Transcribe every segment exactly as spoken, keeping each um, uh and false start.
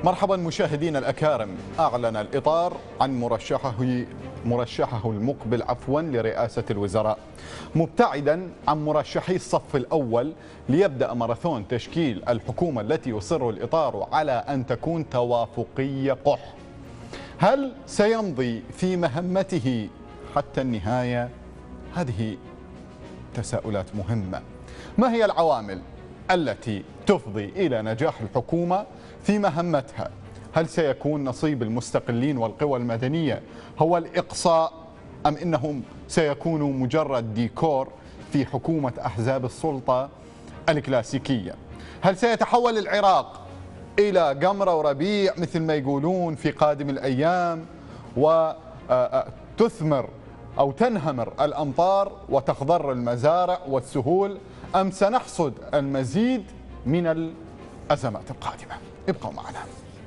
مرحبا مشاهدينا الأكارم. أعلن الإطار عن مرشحه مرشحه المقبل عفوا لرئاسة الوزراء، مبتعدا عن مرشحي الصف الأول ليبدأ ماراثون تشكيل الحكومة التي يصر الإطار على أن تكون توافقية قح. هل سيمضي في مهمته حتى النهاية؟ هذه تساؤلات مهمة. ما هي العوامل التي تفضي إلى نجاح الحكومة في مهمتها؟ هل سيكون نصيب المستقلين والقوى المدنية هو الإقصاء، أم إنهم سيكونوا مجرد ديكور في حكومة أحزاب السلطة الكلاسيكية؟ هل سيتحول العراق إلى قمرة وربيع مثل ما يقولون في قادم الأيام وتثمر أو تنهمر الأمطار وتخضر المزارع والسهول، أم سنحصد المزيد من الأزمات القادمة؟ ابقوا معنا.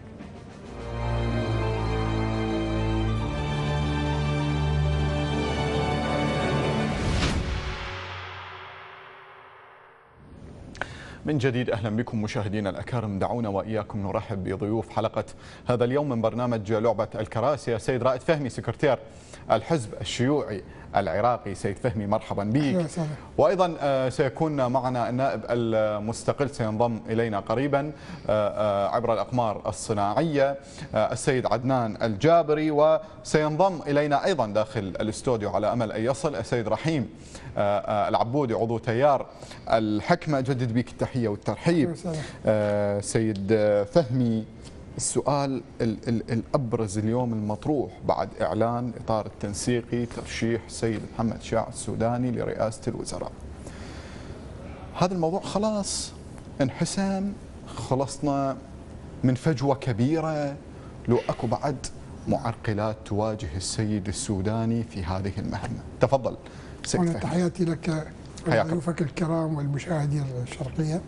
من جديد أهلا بكم مشاهدينا الأكارم. دعونا وإياكم نرحب بضيوف حلقة هذا اليوم من برنامج لعبة الكراسي. السيد رائد فهمي سكرتير الحزب الشيوعي العراقي. سيد فهمي مرحبا بك. وأيضا سيكون معنا النائب المستقل سينضم إلينا قريبا عبر الأقمار الصناعية السيد عدنان الجابري، وسينضم إلينا أيضا داخل الاستوديو على أمل أن يصل السيد رحيم العبودي عضو تيار الحكمة. أجدد بك التحية والترحيب. سيد فهمي، السؤال الأبرز اليوم المطروح بعد إعلان إطار التنسيقي ترشيح السيد محمد شاع السوداني لرئاسة الوزراء، هذا الموضوع خلاص انحسم، خلصنا من فجوة كبيرة، لو أكو بعد معرقلات تواجه السيد السوداني في هذه المهمة؟ تفضل سيد فهمي. تحياتي لك وضيوفك الكرام والمشاهدين الشرقية.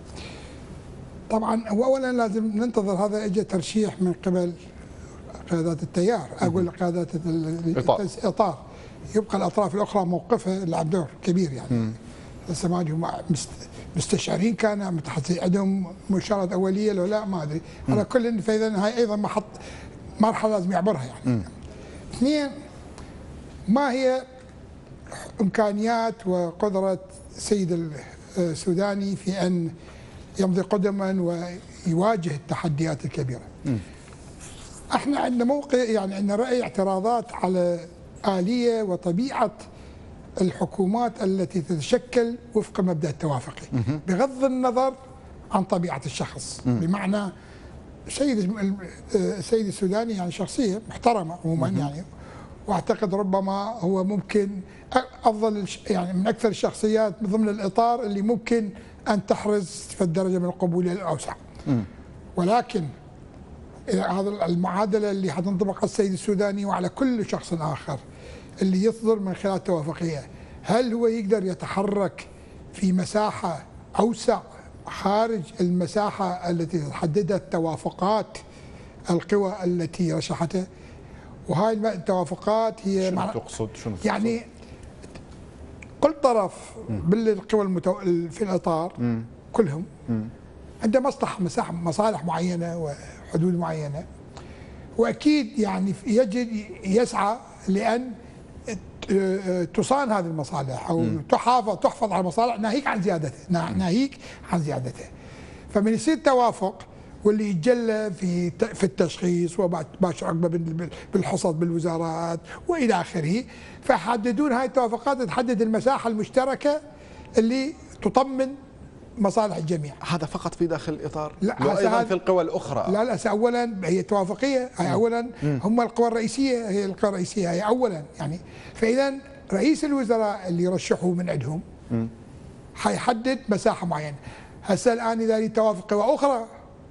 طبعا اولا لازم ننتظر، هذا اجى ترشيح من قبل قيادات التيار، اقول قيادات الاطار، يبقى الاطراف الاخرى موقفها لعب دور كبير. يعني هسه ما ادري مستشعرين كان متحدثين عندهم مشارات اوليه لو لا ما ادري. على كل فاذا هاي ايضا محط مرحله لازم يعبرها. يعني اثنين، ما هي امكانيات وقدره السيد السوداني في ان يمضي قدما ويواجه التحديات الكبيرة؟ م. احنا عندنا موقع، يعني عندنا رأي اعتراضات على آلية وطبيعة الحكومات التي تتشكل وفق مبدأ التوافقي، م. بغض النظر عن طبيعة الشخص. م. بمعنى السيد السيد السوداني يعني شخصية محترمة عموما، يعني واعتقد ربما هو ممكن افضل، يعني من اكثر الشخصيات ضمن الاطار اللي ممكن أن تحرز في الدرجة من القبولية الأوسع. م. ولكن هذا المعادلة اللي حتنطبق على السيد السوداني وعلى كل شخص آخر اللي يصدر من خلال توافقية، هل هو يقدر يتحرك في مساحة أوسع خارج المساحة التي تحددت توافقات القوى التي رشحته؟ وهاي التوافقات هي شنو تقصد؟ شنو تقصد؟ يعني كل طرف بالقوى المتو... في الاطار مم. كلهم مم. عنده مصلحه مساحه مصالح معينه وحدود معينه، واكيد يعني يجد يسعى لان تصان هذه المصالح او مم. تحافظ تحفظ على المصالح، ناهيك عن زيادتها، ناهيك عن زيادتها. فمن يصير توافق واللي يتجلى في في التشخيص وباشر عقبه بالحصد بالوزارات والى اخره، فيحددون هاي التوافقات تحدد المساحه المشتركه اللي تطمن مصالح الجميع. هذا فقط في داخل الاطار؟ لا، وايضا في القوى الاخرى. لا لا، اولا هي توافقيه، هي اولا هم القوى الرئيسيه، هي القوى الرئيسيه هي اولا. يعني فاذا رئيس الوزراء اللي يرشحوه من عندهم حيحدد مساحه معينه. هسه الان اذا لي توافق قوى اخرى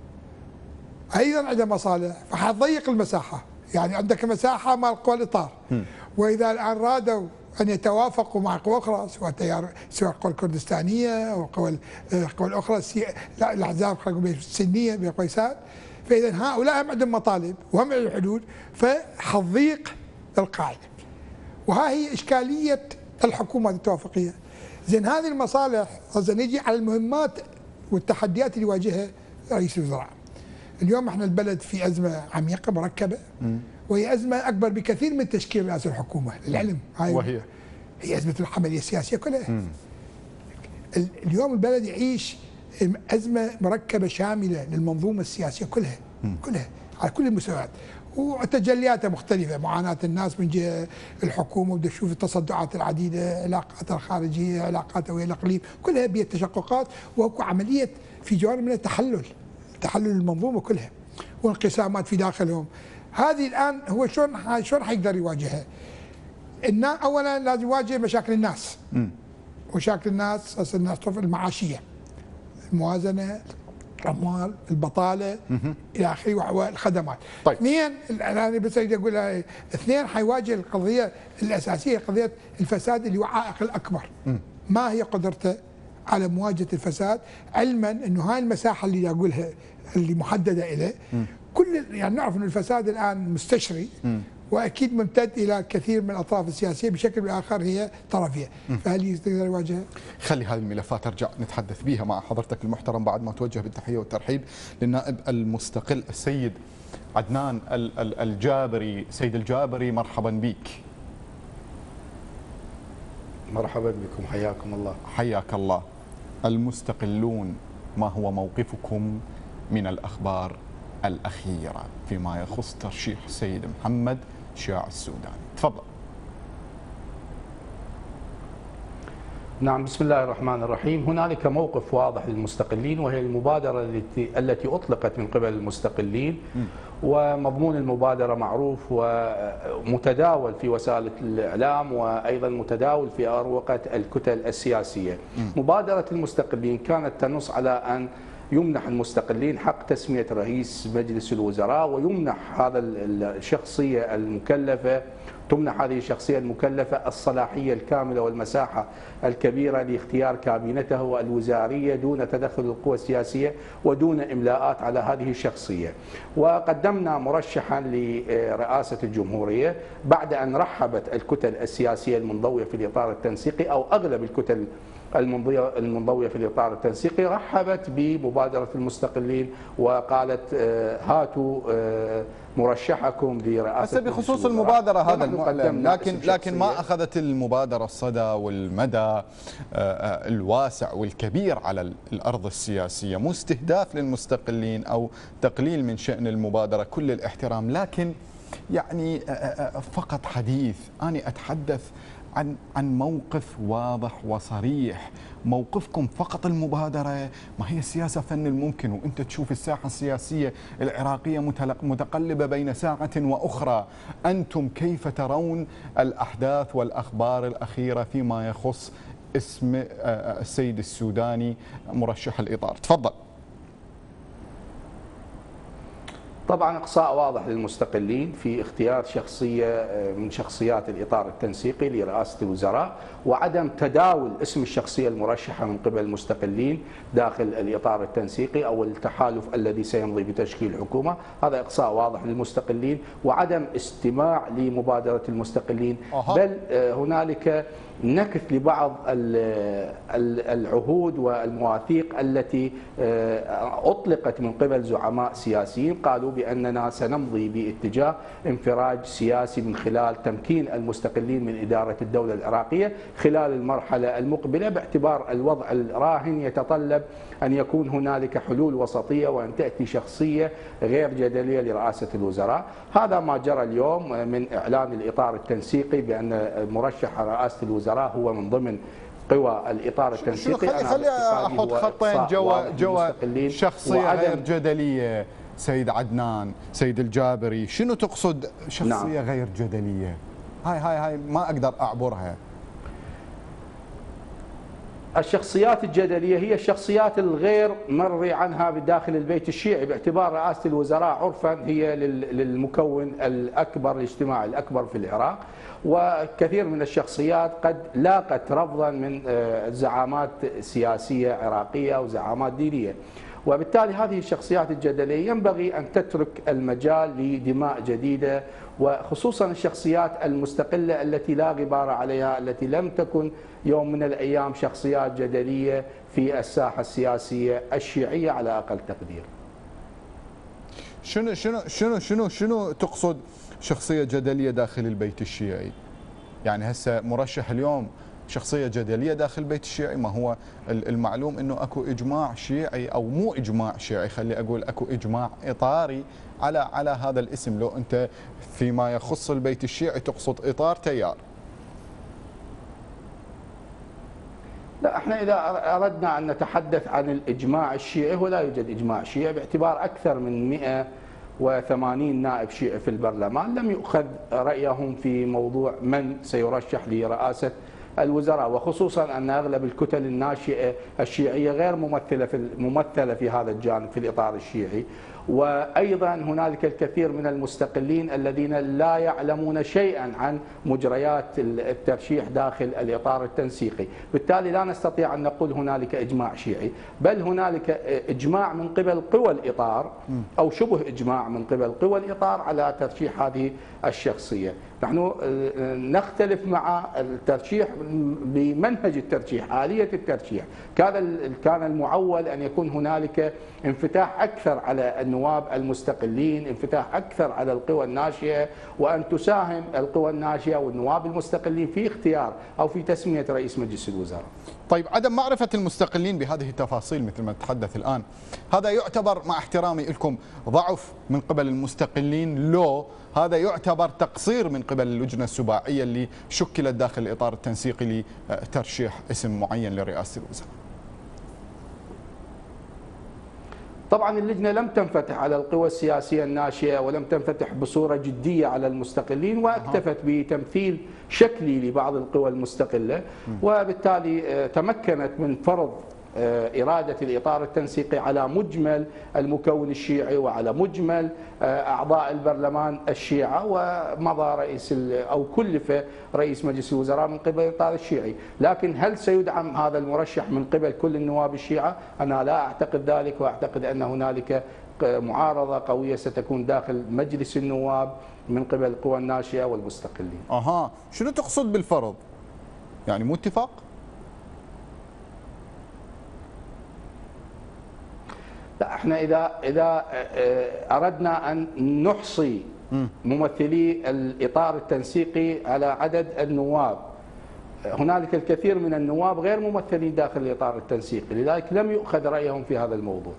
ايضا عندها مصالح فحتضيق المساحه، يعني عندك مساحه مع القوى الاطار. واذا الان رادوا ان يتوافقوا مع قوى اخرى، سواء تيار سواء القوى الكردستانيه او القوى القوى الاخرى، لا الاحزاب السنيه بقيسات، فاذا هؤلاء هم عندهم مطالب وهم عندهم حدود، فحتضيق القاعده. وها هي اشكاليه الحكومات التوافقيه. زين هذه المصالح، نجي على المهمات والتحديات اللي يواجهها رئيس الوزراء. اليوم احنا البلد في ازمه عميقه مركبه، وهي ازمه اكبر بكثير من تشكيل رئاسه الحكومه للعلم. هاي وهي هي ازمه العمليه السياسيه كلها. اليوم البلد يعيش ازمه مركبه شامله للمنظومه السياسيه كلها كلها على كل المستويات، وتجلياتها مختلفه، معاناه الناس من جهه الحكومه، وبدها تشوف التصدعات العديده، علاقاتها الخارجيه، علاقاتها ويا الاقليم، كلها بها تشققات، واكو عمليه في جوانب منها تحلل تحلل المنظومه كلها، وانقسامات في داخلهم. هذه الان هو شلون شلون حيقدر يواجهها؟ الناس اولا لازم يواجه مشاكل الناس. مشاكل الناس اساس الناس المعاشيه، الموازنه، الاموال، البطاله الى اخره، والخدمات. طيب. اثنين، انا بس اريد اقول اثنين حيواجه القضيه الاساسيه، قضيه الفساد اللي هو العائق الاكبر. م. ما هي قدرته على مواجهه الفساد، علما انه هاي المساحه اللي اقولها اللي محدده له، كل يعني نعرف انه الفساد الان مستشري، م. واكيد ممتد الى كثير من الاطراف السياسيه بشكل باخر هي طرفيه، فهل يقدر يواجهها؟ خلي هذه الملفات ارجع نتحدث بها مع حضرتك المحترم بعد ما توجه بالتحيه والترحيب للنائب المستقل السيد عدنان الجابري. سيد الجابري مرحبا بك. مرحبا بكم، حياكم الله. حياك الله. المستقلون، ما هو موقفكم من الأخبار الأخيرة فيما يخص ترشيح السيد محمد شياع السوداني؟ تفضل. نعم، بسم الله الرحمن الرحيم. هنالك موقف واضح للمستقلين، وهي المبادرة التي التي أطلقت من قبل المستقلين، ومضمون المبادرة معروف ومتداول في وسائل الإعلام، وأيضا متداول في أروقة الكتل السياسية. مبادرة المستقلين كانت تنص على أن يمنح المستقلين حق تسمية رئيس مجلس الوزراء، ويمنح هذا الشخصية المكلفة تمنح هذه الشخصية المكلفة الصلاحية الكاملة والمساحة الكبيرة لاختيار كابينته الوزارية دون تدخل القوى السياسية ودون إملاءات على هذه الشخصية. وقدمنا مرشحا لرئاسة الجمهورية بعد أن رحبت الكتل السياسية المنضوية في الإطار التنسيقي، أو أغلب الكتل المنضوية في الإطار التنسيقي رحبت بمبادرة المستقلين، وقالت هاتوا مرشحكم لرئاسة. هسه بخصوص المبادرة هذا المعلن، لكن لكن ما أخذت المبادرة الصدى والمدى الواسع والكبير على الأرض السياسية. مو استهداف للمستقلين أو تقليل من شأن المبادرة، كل الاحترام، لكن يعني فقط حديث. أنا أتحدث عن عن موقف واضح وصريح. موقفكم فقط المبادرة؟ ما هي السياسة فن الممكن، وانت تشوف الساحة السياسية العراقية متقلبة بين ساعة وأخرى. أنتم كيف ترون الأحداث والأخبار الأخيرة فيما يخص اسم السيد السوداني مرشح الإطار؟ تفضل. طبعا إقصاء واضح للمستقلين في اختيار شخصية من شخصيات الإطار التنسيقي لرئاسة الوزراء، وعدم تداول اسم الشخصية المرشحة من قبل المستقلين داخل الإطار التنسيقي أو التحالف الذي سيمضي بتشكيل حكومة. هذا إقصاء واضح للمستقلين، وعدم استماع لمبادرة المستقلين. أه. بل هنالك نكث لبعض العهود والمواثيق التي أطلقت من قبل زعماء سياسيين، قالوا بأننا سنمضي باتجاه انفراج سياسي من خلال تمكين المستقلين من إدارة الدولة العراقية خلال المرحلة المقبلة، باعتبار الوضع الراهن يتطلب أن يكون هنالك حلول وسطية وأن تأتي شخصية غير جدلية لرئاسة الوزراء. هذا ما جرى اليوم من إعلان الإطار التنسيقي بأن مرشح رئاسة الوزراء هو من ضمن قوى الإطار التنسيقي. خلي, خلي أحط خطين جوا جوا شخصية غير جدلية. سيد عدنان، سيد الجابري، شنو تقصد شخصية نعم. غير جدلية؟ هاي هاي هاي ما أقدر أعبرها. الشخصيات الجدلية هي الشخصيات الغير مرضي عنها بداخل البيت الشيعي، باعتبار رئاسة الوزراء عرفا هي للمكون الأكبر الاجتماعي الأكبر في العراق، وكثير من الشخصيات قد لاقت رفضا من زعامات سياسية عراقية وزعامات دينية، وبالتالي هذه الشخصيات الجدلية ينبغي أن تترك المجال لدماء جديدة، وخصوصا الشخصيات المستقلة التي لا غبار عليها، التي لم تكن يوم من الأيام شخصيات جدلية في الساحة السياسية الشيعية على أقل تقدير. شنو شنو شنو شنو شنو تقصد شخصيه جدليه داخل البيت الشيعي؟ يعني هسه مرشح اليوم شخصيه جدليه داخل البيت الشيعي، ما هو المعلوم انه اكو اجماع شيعي او مو اجماع شيعي، خلي اقول اكو اجماع اطاري على على هذا الاسم. لو انت فيما يخص البيت الشيعي تقصد اطار تيار. لا، احنا اذا اردنا ان نتحدث عن الاجماع الشيعي، هو لا يوجد اجماع شيعي باعتبار اكثر من مئة وثمانين نائب شيعي في البرلمان لم يؤخذ رايهم في موضوع من سيرشح لرئاسه الوزراء، وخصوصا ان اغلب الكتل الناشئه الشيعيه غير ممثله في ممثله في هذا الجانب في الاطار الشيعي. وايضا هنالك الكثير من المستقلين الذين لا يعلمون شيئا عن مجريات الترشيح داخل الاطار التنسيقي، بالتالي لا نستطيع ان نقول هنالك اجماع شيعي، بل هنالك اجماع من قبل قوى الاطار او شبه اجماع من قبل قوى الاطار على ترشيح هذه الشخصيه. نحن نختلف مع الترشيح بمنهج الترشيح، آلية الترشيح. كان كان المعول أن يكون هنالك انفتاح أكثر على النواب المستقلين، انفتاح أكثر على القوى الناشئة، وأن تساهم القوى الناشئة والنواب المستقلين في اختيار أو في تسمية رئيس مجلس الوزراء. طيب، عدم معرفة المستقلين بهذه التفاصيل مثل ما تحدث الآن، هذا يعتبر مع احترامي لكم ضعف من قبل المستقلين، لو هذا يعتبر تقصير من قبل اللجنة السباعية اللي شكلت داخل الإطار التنسيقي لترشيح اسم معين لرئاسة الوزراء؟ طبعا اللجنة لم تنفتح على القوى السياسية الناشئة ولم تنفتح بصورة جدية على المستقلين، واكتفت بتمثيل شكلي لبعض القوى المستقلة، وبالتالي تمكنت من فرض إرادة الإطار التنسيقي على مجمل المكون الشيعي وعلى مجمل أعضاء البرلمان الشيعة، ومضى رئيس أو كلف رئيس مجلس الوزراء من قبل الإطار الشيعي. لكن هل سيدعم هذا المرشح من قبل كل النواب الشيعة؟ أنا لا أعتقد ذلك، وأعتقد أن هنالك معارضة قوية ستكون داخل مجلس النواب من قبل القوى الناشئة والمستقلين. أها، شنو تقصد بالفرض؟ يعني مو اتفاق؟ لا، احنا اذا اذا اردنا ان نحصي ممثلي الاطار التنسيقي على عدد النواب، هنالك الكثير من النواب غير ممثلين داخل الاطار التنسيقي، لذلك لم يؤخذ رايهم في هذا الموضوع.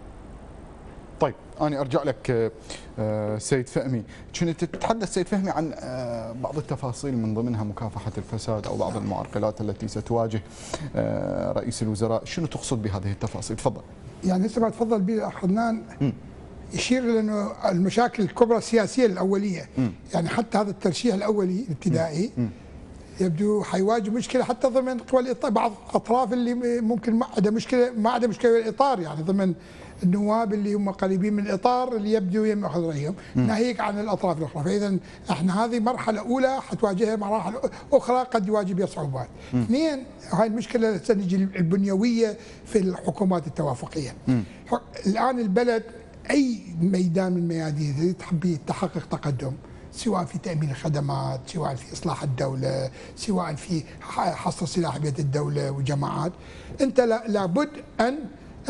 طيب، أنا أرجع لك سيد فهمي. كنت تتحدث سيد فهمي عن بعض التفاصيل من ضمنها مكافحة الفساد أو بعض المعرقلات التي ستواجه رئيس الوزراء، شنو تقصد بهذه التفاصيل؟ تفضل. يعني هسه ما تفضل به الأخ عدنان يشير إلى أنه المشاكل الكبرى السياسية الأولية، م. يعني حتى هذا الترشيح الأولي الابتدائي م. يبدو حيواجه مشكله حتى ضمن قوى الاطار، بعض الاطراف اللي ممكن ما عندها مشكله ما عندها مشكله بالاطار، يعني ضمن النواب اللي هم قريبين من الاطار اللي يبدو ياخذ رايهم، ناهيك عن الاطراف الاخرى. فاذا احنا هذه مرحله اولى حتواجهها مراحل اخرى قد يواجه بها صعوبات. اثنين، هاي المشكله سنجي البنيويه في الحكومات التوافقيه. م. الان البلد اي ميدان من الميادين تحب تحقق تقدم، سواء في تأمين الخدمات، سواء في إصلاح الدولة، سواء في حصر السلاح بيد الدولة وجماعات، أنت لابد أن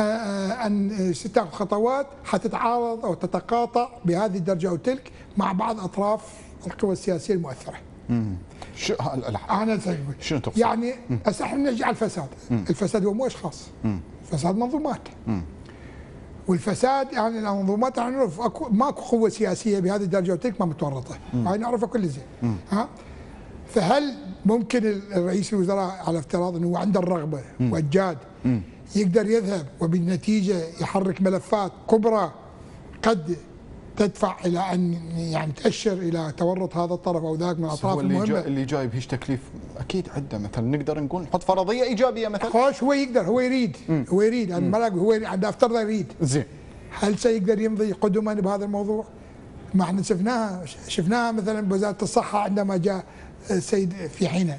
أن تاخذ خطوات حتتعارض أو تتقاطع بهذه الدرجة أو تلك مع بعض أطراف القوى السياسية المؤثرة. امم شو أنا شنو تقصد؟ يعني هسه احنا نجي على الفساد، مم. الفساد هو مو أشخاص، مم. الفساد منظومات. مم. والفساد يعني المنظومات يعني نعرف ماكو قوه سياسيه بهذه الدرجه وتلك ما متورطه، هاي نعرفها كل زين. ها فهل ممكن الرئيس الوزراء على افتراض انه هو عنده الرغبه والجاد يقدر يذهب وبالنتيجه يحرك ملفات كبرى قد تدفع الى ان يعني تاشر الى تورط هذا الطرف او ذاك من الاطراف المهمه؟ اللي, جا اللي جاي بهيش تكليف اكيد عنده، مثلا نقدر نقول نحط فرضيه ايجابيه مثلا. خوش هو يقدر، هو يريد مم. هو يريد يعني ما هو عنده افترض يريد. زين، هل سيقدر يمضي قدما بهذا الموضوع؟ ما احنا شفناها شفناها مثلا بوزاره الصحه عندما جاء السيد في حينه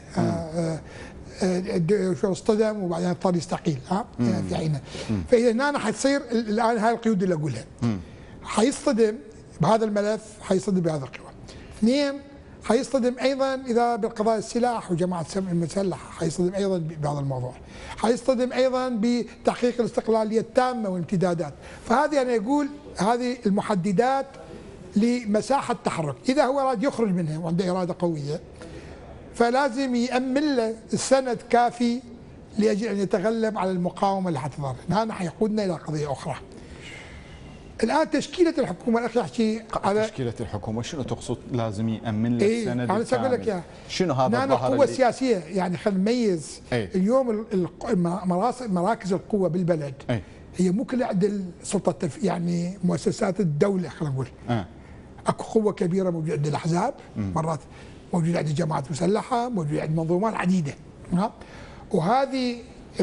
شو اصطدم وبعدين اضطر يستقيل ها في حينه. فاذا هنا حتصير الان هاي القيود اللي اقولها، حيصطدم بهذا الملف، حيصطدم بهذا القوى. اثنين، حيصطدم ايضا اذا بالقضاء السلاح وجماعه المسلحه، حيصطدم ايضا بهذا الموضوع، حيصطدم ايضا بتحقيق الاستقلاليه التامه والامتدادات، فهذه انا اقول هذه المحددات لمساحه تحرك، اذا هو راد يخرج منها وعنده اراده قويه فلازم يأمن له السند كافي لاجل ان يتغلب على المقاومه اللي حتظهر، هذا حيقودنا الى قضيه اخرى. الان تشكيله الحكومه الاخي احكي على تشكيله الحكومه، شنو تقصد لازم يامن له إيه السند انا سأقول لك اياها. شنو هذا الظهر القوه السياسيه، يعني خلينا نميز ايه؟ اليوم مراكز القوه بالبلد ايه؟ هي مو كل عند السلطه التف... يعني مؤسسات الدوله، خلينا نقول اه. اكو قوه كبيره موجوده عند الاحزاب، مرات موجوده عند الجماعات المسلحه، موجوده عند منظومات عديده، ها؟ وهذه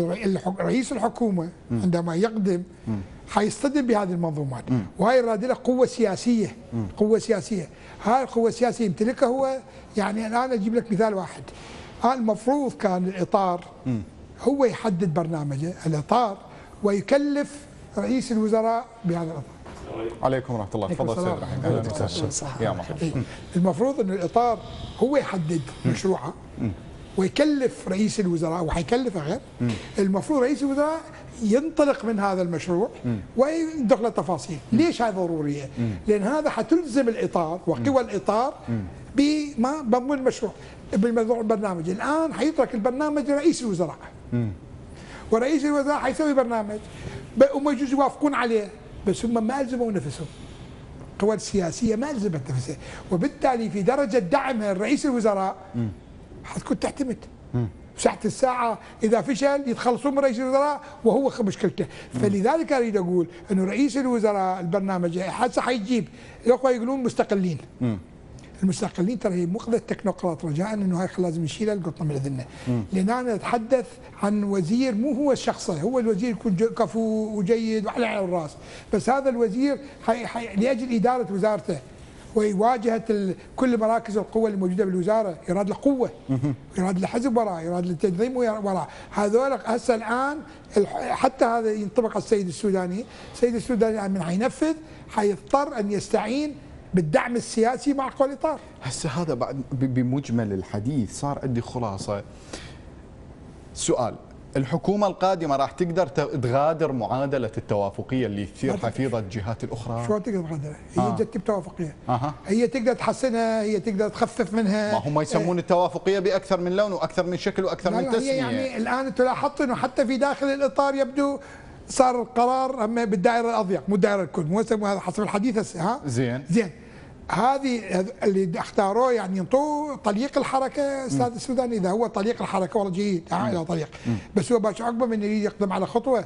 رئيس الحكومه عندما يقدم حيصطدم بهذه المنظومات، وهي رادله قوه سياسيه، قوه سياسيه، هاي القوه السياسيه يمتلكها هو. يعني الان اجيب لك مثال واحد، المفروض كان الاطار هو يحدد برنامجه الاطار ويكلف رئيس الوزراء بهذا الاطار. عليكم ورحمه الله، تفضل سيد رحيم. اهلا وسهلا يا مرحبا. المفروض ان الاطار هو يحدد مشروعه ويكلف رئيس الوزراء، وحيكلفه غير المفروض رئيس الوزراء ينطلق من هذا المشروع ويدخل التفاصيل. ليش هذا ضروريه؟ لان هذا حتلزم الاطار وقوى الاطار بما بضمن المشروع بالموضوع البرنامج. الان حيترك البرنامج لرئيس الوزراء، ورئيس الوزراء حيسوي برنامج وما يجوز يوافقون عليه، بس هم ما الزموا نفسهم، القوى السياسيه ما الزمت نفسها، وبالتالي في درجه دعمها لرئيس الوزراء حتكون تعتمد. ساعة الساعة إذا فشل يتخلصون من رئيس الوزراء وهو مشكلته، فلذلك أريد أقول أنه رئيس الوزراء البرنامج هسه حيجيب الأخوة يقولون مستقلين. المستقلين ترى هي مو قضية تكنوقراط، رجاء انه هاي لازم نشيلها القطه من اذننا، لان انا اتحدث عن وزير مو هو شخصه، هو الوزير يكون كفو وجيد وعلى على الراس، بس هذا الوزير حي حي لاجل اداره وزارته وواجهه كل مراكز القوه اللي موجوده بالوزاره، يراد له قوه، يراد له حزب وراه، يراد له تنظيم وراه، هذول هسه الان حتى هذا ينطبق على السيد السوداني، السيد السوداني من حينفذ حيضطر ان يستعين بالدعم السياسي مع قوى الاطار. هسه هذا بعد بمجمل الحديث صار عندي خلاصه. سؤال، الحكومه القادمه راح تقدر تغادر معادله التوافقيه اللي تثير حفيظه الجهات الاخرى؟ شو تقدر تغادر؟ هي آه. جت بتوافقيه. آه. هي تقدر تحسنها، هي تقدر تخفف منها. ما هم يسمون التوافقيه باكثر من لون واكثر من شكل واكثر من تسميه. يعني الان انت لاحظت انه حتى في داخل الاطار يبدو صار القرار اما بالدائره الاضيق مو الدائره الكل، مو هذا حسب الحديث هسه. ها زين زين هذه اللي اختاروه يعني ينطوه طليق الحركه استاذ السوداني، اذا هو طليق الحركه والله جيد الى طريق، بس هو باش عقبه من يريد يقدم على خطوه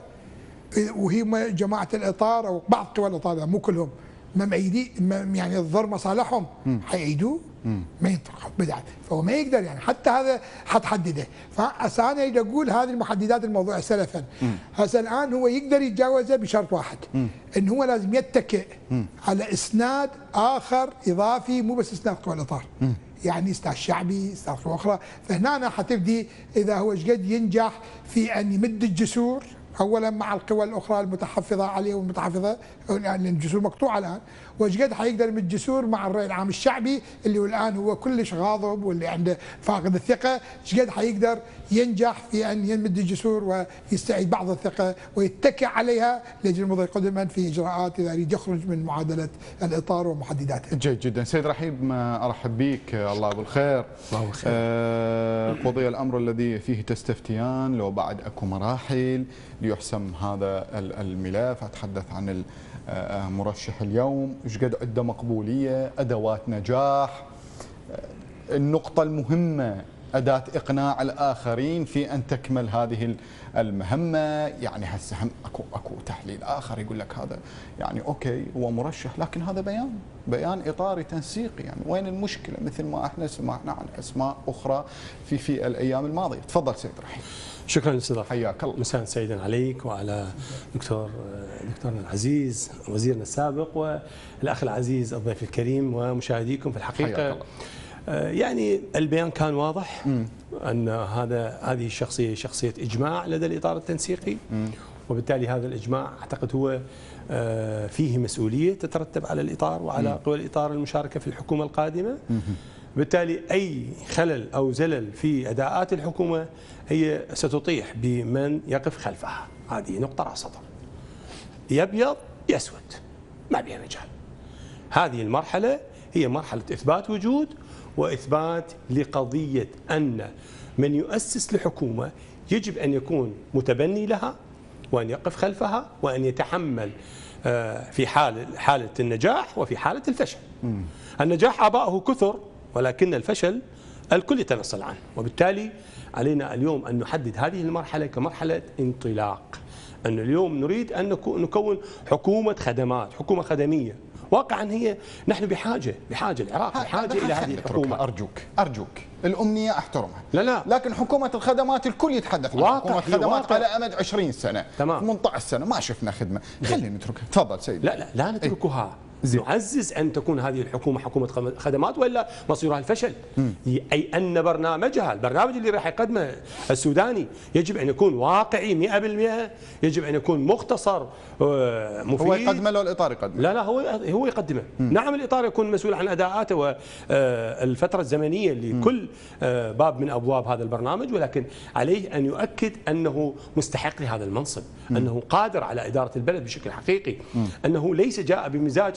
وهي جماعه الاطار او بعض قوى الاطار مو كلهم ما مأيدين يعني تضر مصالحهم حيعيدوه ما ينطق بدعه، فهو ما يقدر يعني حتى هذا حتحدده. فهسه انا اريد اقول هذه المحددات الموضوع سلفا، هسه الان هو يقدر يتجاوزه بشرط واحد، انه هو لازم يتكئ على اسناد اخر اضافي، مو بس اسناد قوى الاطار، يعني اسناد شعبي، اسناد قوى اخرى. فهنا حتبدي اذا هو ايش قد ينجح في ان يمد الجسور اولا مع القوى الاخرى المتحفظه عليه والمتحفظه، يعني الجسور مقطوعه الان، وايش قد حيقدر يمد جسور مع الراي العام الشعبي اللي هو الان هو كلش غاضب واللي عنده فاقد الثقه، ايش قد حيقدر ينجح في ان يمد الجسور ويستعيد بعض الثقه ويتكئ عليها لاجل المضي قدما في اجراءات اذا يريد يخرج من معادله الاطار ومحدداتها. جيد جدا. سيد رحيب ارحب بك، الله بالخير. الله بالخير. آه قضي الامر الذي فيه تستفتيان، لو بعد اكو مراحل ليحسم هذا الملف، اتحدث عن مرشح اليوم، ايش قد عنده مقبوليه، ادوات نجاح، النقطه المهمه اداه اقناع الاخرين في ان تكمل هذه المهمه. يعني هسه هم اكو اكو تحليل اخر يقول لك هذا يعني اوكي هو مرشح لكن هذا بيان بيان اطاري تنسيقي، يعني وين المشكله؟ مثل ما احنا سمعنا عن اسماء اخرى في في الايام الماضيه. تفضل سيد رحيم. شكرا استاذ، حياك الله. مساء سعيدا عليك وعلى دكتور دكتورنا العزيز وزيرنا السابق والاخ العزيز الضيف الكريم ومشاهديكم. في الحقيقه يعني البيان كان واضح م. ان هذا هذه الشخصيه شخصيه اجماع لدى الاطار التنسيقي، م. وبالتالي هذا الاجماع اعتقد هو فيه مسؤوليه تترتب على الاطار وعلى قوى الاطار المشاركه في الحكومه القادمه. بالتالي أي خلل أو زلل في أداءات الحكومة هي ستطيح بمن يقف خلفها. هذه نقطة رأس سطر، يبيض يسود ما بها مجال. هذه المرحلة هي مرحلة إثبات وجود وإثبات لقضية أن من يؤسس لحكومة يجب أن يكون متبني لها وأن يقف خلفها وأن يتحمل في حال حالة النجاح وفي حالة الفشل. النجاح آباؤه كثر ولكن الفشل الكل يتنصل عنه، وبالتالي علينا اليوم أن نحدد هذه المرحلة كمرحلة انطلاق، أن اليوم نريد أن نكون حكومة خدمات، حكومة خدمية. واقعا هي نحن بحاجة بحاجة العراق بحاجة إلى هذه الحكومة. أرجوك أرجوك الأمنية أحترمها، لا لا لكن حكومة الخدمات الكل يتحدث عن حكومة خدمات على أمد عشرين سنة، تمام. ثمانية عشر سنة ما شفنا خدمة، خلينا نتركها. تفضل سيدي. لا لا لا نتركها، نعزز أن تكون هذه الحكومة حكومة خدمات وإلا مصيرها الفشل. أي أن برنامجها، البرنامج اللي راح يقدمه السوداني يجب أن يكون واقعي مئة بالمئة، يجب أن يكون مختصر مفيد. هو يقدمه لو الإطار يقدمه؟ لا لا هو هو يقدمه. مم. نعم الإطار يكون مسؤول عن أداءاته والفترة الزمنية لكل باب من أبواب هذا البرنامج، ولكن عليه أن يؤكد أنه مستحق لهذا المنصب، مم. أنه قادر على إدارة البلد بشكل حقيقي، مم. أنه ليس جاء بمزاج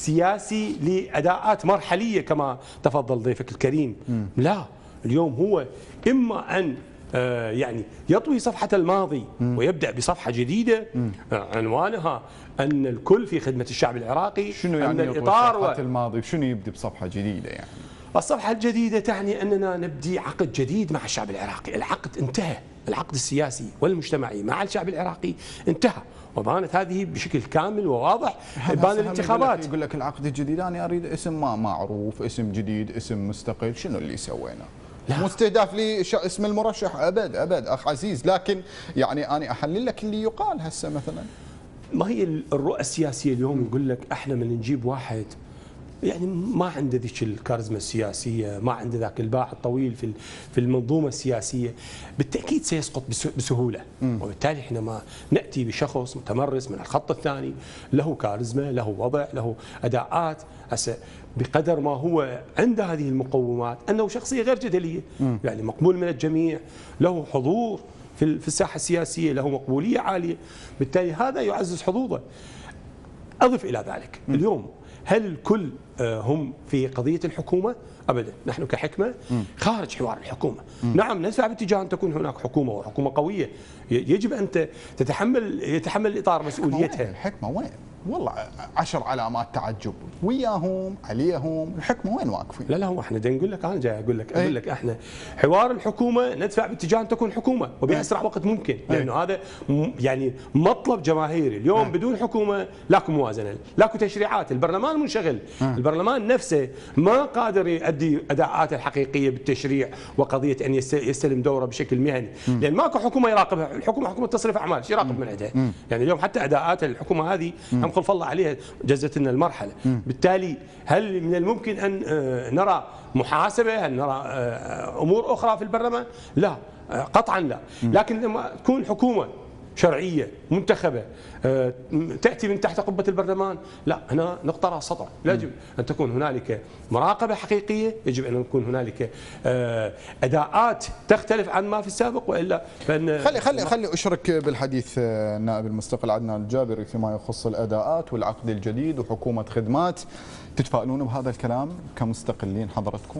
سياسي لأداءات مرحلية كما تفضل ضيفك الكريم. م. لا، اليوم هو إما أن يعني يطوي صفحة الماضي م. ويبدأ بصفحة جديدة م. عنوانها أن الكل في خدمة الشعب العراقي. شنو يعني يطوي صفحة و... الماضي؟ شنو يبدأ بصفحة جديدة يعني؟ الصفحة الجديدة تعني أننا نبدي عقد جديد مع الشعب العراقي. العقد انتهى، العقد السياسي والمجتمعي مع الشعب العراقي انتهى، وبانت هذه بشكل كامل وواضح بان الانتخابات. يقول لك العقد الجديد، انا اريد اسم ما معروف، اسم جديد، اسم مستقل. شنو اللي سوينا؟ مستهدف لي اسم المرشح؟ ابد ابد اخ عزيز، لكن يعني انا احلل لك اللي يقال هسه مثلا. ما هي الرؤى السياسيه اليوم؟ يقول لك احنا من نجيب واحد يعني ما عنده ذيك الكاريزما السياسيه، ما عنده ذاك الباع الطويل في في المنظومه السياسيه، بالتاكيد سيسقط بسهوله. م. وبالتالي احنا ما ناتي بشخص متمرس من الخط الثاني له كاريزما، له وضع، له اداءات، هسه بقدر ما هو عنده هذه المقومات انه شخصيه غير جدليه، م. يعني مقبول من الجميع، له حضور في في الساحه السياسيه، له مقبوليه عاليه، بالتالي هذا يعزز حظوظه. اضف الى ذلك م. اليوم هل الكل هم في قضية الحكومة؟ أبدا، نحن كحكمة خارج حوار الحكومة. نعم ندفع باتجاه أن تكون هناك حكومة وحكومة قوية، يجب أن تتحمل يتحمل الإطار مسؤوليتها. الحكمة وين؟ والله عشر علامات تعجب، وياهم عليهم، الحكمة وين واقفين؟ لا لا هو احنا نقول لك، انا جاي اقول لك اقول لك احنا حوار الحكومه ندفع باتجاه ان تكون حكومه وباسرع وقت ممكن، لانه هذا يعني مطلب جماهيري. اليوم بدون حكومه لاكو موازنه، لاكو تشريعات، البرلمان منشغل، البرلمان نفسه ما قادر يؤدي اداءاته الحقيقيه بالتشريع وقضيه ان يستلم دوره بشكل مهني، لان ماكو حكومه يراقبها. الحكومه حكومه تصريف اعمال، ايش يراقب من عندها؟ يعني اليوم حتى اداءات الحكومه هذه هم خلف الله عليها جزت لنا المرحله. بالتالي هل من الممكن ان نرى محاسبه، هل نرى امور اخرى في البرلمان؟ لا قطعا لا. لكن لما تكون حكومه شرعيه منتخبه تاتي من تحت قبه البرلمان، لا هنا نقطه راس سطر، يجب ان تكون هنالك مراقبه حقيقيه، يجب ان يكون هنالك اداءات تختلف عن ما في السابق، والا فان خلي خلي خلي اشرك بالحديث النائب المستقل عدنان الجابري فيما يخص الاداءات والعقد الجديد وحكومه خدمات. تتفائلون بهذا الكلام كمستقلين حضرتكم؟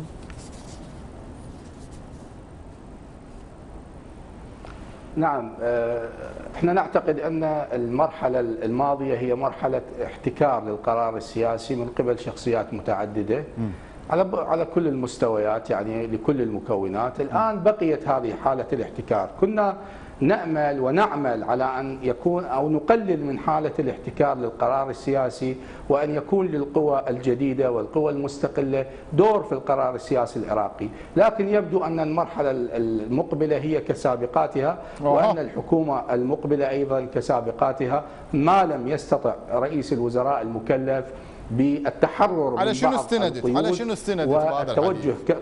نعم، احنا نعتقد ان المرحله الماضيه هي مرحله احتكار للقرار السياسي من قبل شخصيات متعدده على على كل المستويات، يعني لكل المكونات. الان بقيت هذه حاله الاحتكار، كنا نأمل ونعمل على أن يكون أو نقلل من حالة الاحتكار للقرار السياسي، وأن يكون للقوى الجديدة والقوى المستقلة دور في القرار السياسي العراقي. لكن يبدو أن المرحلة المقبلة هي كسابقاتها، وأن الحكومة المقبلة أيضا كسابقاتها، ما لم يستطع رئيس الوزراء المكلف بالتحرر على شنو استندت على شنو استندت والتوجه ك...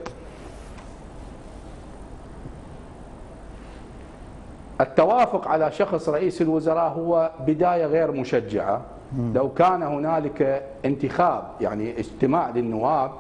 التوافق على شخص رئيس الوزراء هو بداية غير مشجعة. لو كان هنالك انتخاب، يعني اجتماع للنواب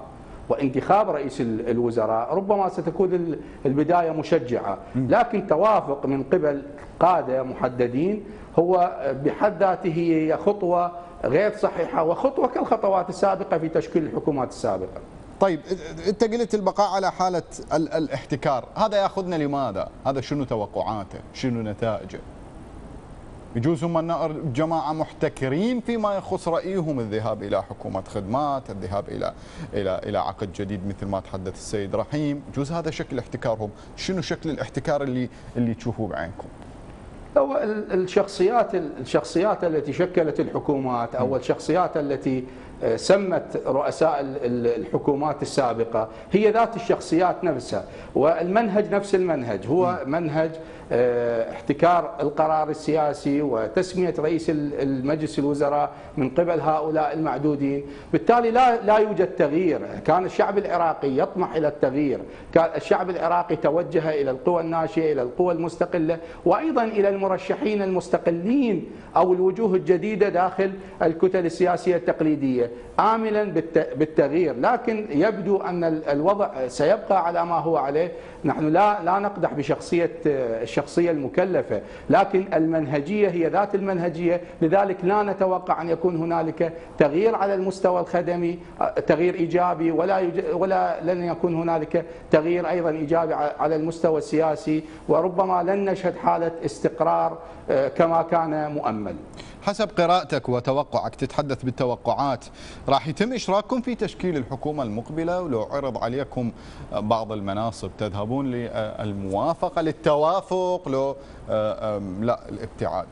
وانتخاب رئيس الوزراء ربما ستكون البداية مشجعة، لكن توافق من قبل قادة محددين هو بحد ذاته هي خطوة غير صحيحة وخطوة كالخطوات السابقة في تشكيل الحكومات السابقة. طيب انت قلت البقاء على حالة الاحتكار، هذا ياخذنا لماذا؟ هذا شنو توقعاته؟ شنو نتائجه؟ يجوز هم جماعة محتكرين فيما يخص رأيهم الذهاب إلى حكومة خدمات، الذهاب إلى إلى إلى عقد جديد مثل ما تحدث السيد رحيم، يجوز هذا شكل احتكارهم، شنو شكل الاحتكار اللي اللي تشوفوه بعينكم؟ هو الشخصيات الشخصيات التي شكلت الحكومات او الشخصيات التي سمت رؤساء الحكومات السابقة هي ذات الشخصيات نفسها، والمنهج نفس المنهج هو منهج احتكار القرار السياسي وتسمية رئيس المجلس الوزراء من قبل هؤلاء المعدودين. بالتالي لا لا يوجد تغيير. كان الشعب العراقي يطمح إلى التغيير، كان الشعب العراقي توجه إلى القوى الناشئة، إلى القوى المستقلة، وأيضا إلى المرشحين المستقلين أو الوجوه الجديدة داخل الكتل السياسية التقليدية، آملا بالتغيير. لكن يبدو أن الوضع سيبقى على ما هو عليه. نحن لا لا نقدح بشخصية الشخصية المكلفة، لكن المنهجية هي ذات المنهجية، لذلك لا نتوقع أن يكون هنالك تغيير على المستوى الخدمي، تغيير إيجابي، ولا ولا لن يكون هنالك تغيير أيضا إيجابي على المستوى السياسي، وربما لن نشهد حالة استقرار كما كان مؤمل. حسب قراءتك وتوقعك، تتحدث بالتوقعات، راح يتم إشراككم في تشكيل الحكومة المقبلة؟ ولو عرض عليكم بعض المناصب تذهبون للموافقة للتوافق لو لا الابتعاد؟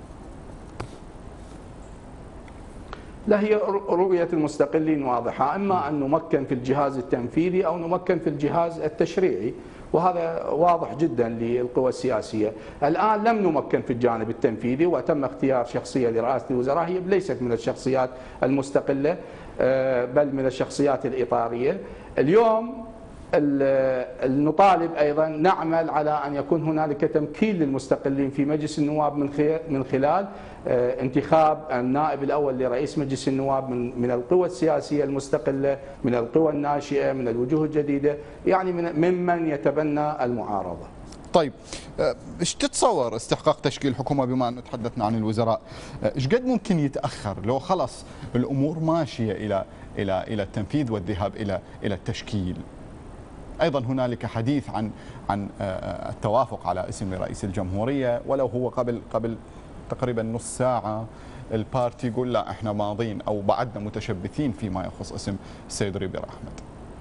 لا، هي رؤية المستقلين واضحة، إما أن نمكن في الجهاز التنفيذي أو نمكن في الجهاز التشريعي، وهذا واضح جدا للقوى السياسية. الآن لم نمكن في الجانب التنفيذي وتم اختيار شخصية لرئاسة الوزراء هي ليست من الشخصيات المستقلة بل من الشخصيات الإطارية. اليوم نطالب أيضا، نعمل على أن يكون هنالك تمكين للمستقلين في مجلس النواب من خلال انتخاب النائب الأول لرئيس مجلس النواب من من القوى السياسية المستقلة، من القوى الناشئة، من الوجوه الجديدة، يعني من ممن يتبنى المعارضة. طيب ايش تتصور استحقاق تشكيل حكومة بما أنه تحدثنا عن الوزراء؟ ايش قد ممكن يتأخر لو خلص الأمور ماشية إلى إلى إلى التنفيذ والذهاب إلى إلى التشكيل؟ أيضا هنالك حديث عن عن التوافق على اسم رئيس الجمهورية، ولو هو قبل قبل تقريبا نص ساعة البارتي يقول لا احنا ماضين او بعدنا متشبثين فيما يخص اسم السيد ريبير احمد.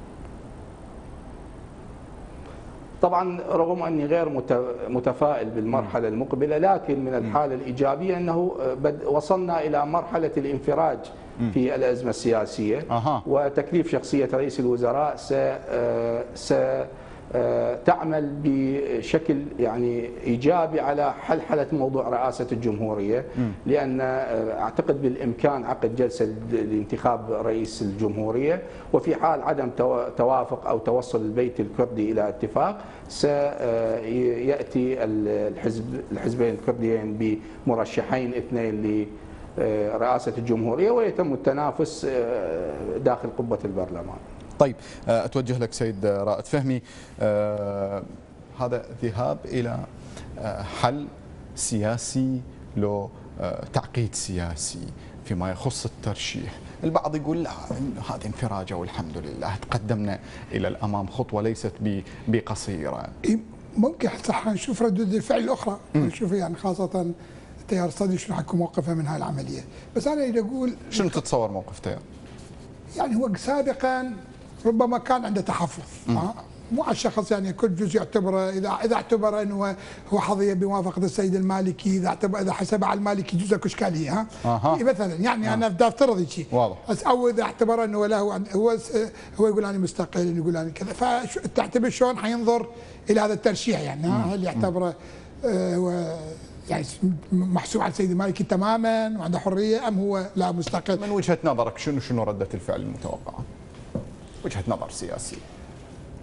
طبعا رغم اني غير متفائل بالمرحله المقبله، لكن من الحاله الايجابيه انه وصلنا الى مرحله الانفراج في الازمه السياسيه، أه. وتكليف شخصيه رئيس الوزراء س تعمل بشكل يعني ايجابي على حلحله موضوع رئاسه الجمهوريه، لان اعتقد بالامكان عقد جلسه لانتخاب رئيس الجمهوريه، وفي حال عدم توافق او توصل البيت الكردي الى اتفاق سياتي الحزب الحزبين الكرديين بمرشحين اثنين لرئاسه الجمهوريه، ويتم التنافس داخل قبه البرلمان. طيب أتوجه لك سيد رائد فهمي، آه هذا ذهاب إلى آه حل سياسي له آه تعقيد سياسي فيما يخص الترشيح. البعض يقول لا هذه انفراجة والحمد لله تقدمنا إلى الأمام خطوة ليست بقصيرة. ممكن صح نشوف ردود الفعل الأخرى، نشوف يعني خاصة التيار الصدري شنو حيكون موقفه من هاي العملية. بس أنا إذا أقول شنو تتصور موقف تيار؟ يعني هو سابقا ربما كان عنده تحفظ، أه؟ مو على الشخص، يعني كل جزء يعتبره، اذا اذا اعتبر انه هو حظيه بموافقه السيد المالكي، اذا اعتبر اذا حسب على المالكي جزء اشكاليه، ها أه. مثلا يعني أه. انا بدي افترض شيء واضح، او اذا اعتبر انه له هو هو يقول انا مستقل، يقول انا كذا، فتعتبر شلون حينظر الى هذا الترشيح، يعني هل يعتبره هو يعني محسوب على السيد المالكي تماما وعنده حريه، ام هو لا مستقل؟ من وجهه نظرك شنو شنو رده الفعل المتوقعه؟ وجهة نظر سياسية.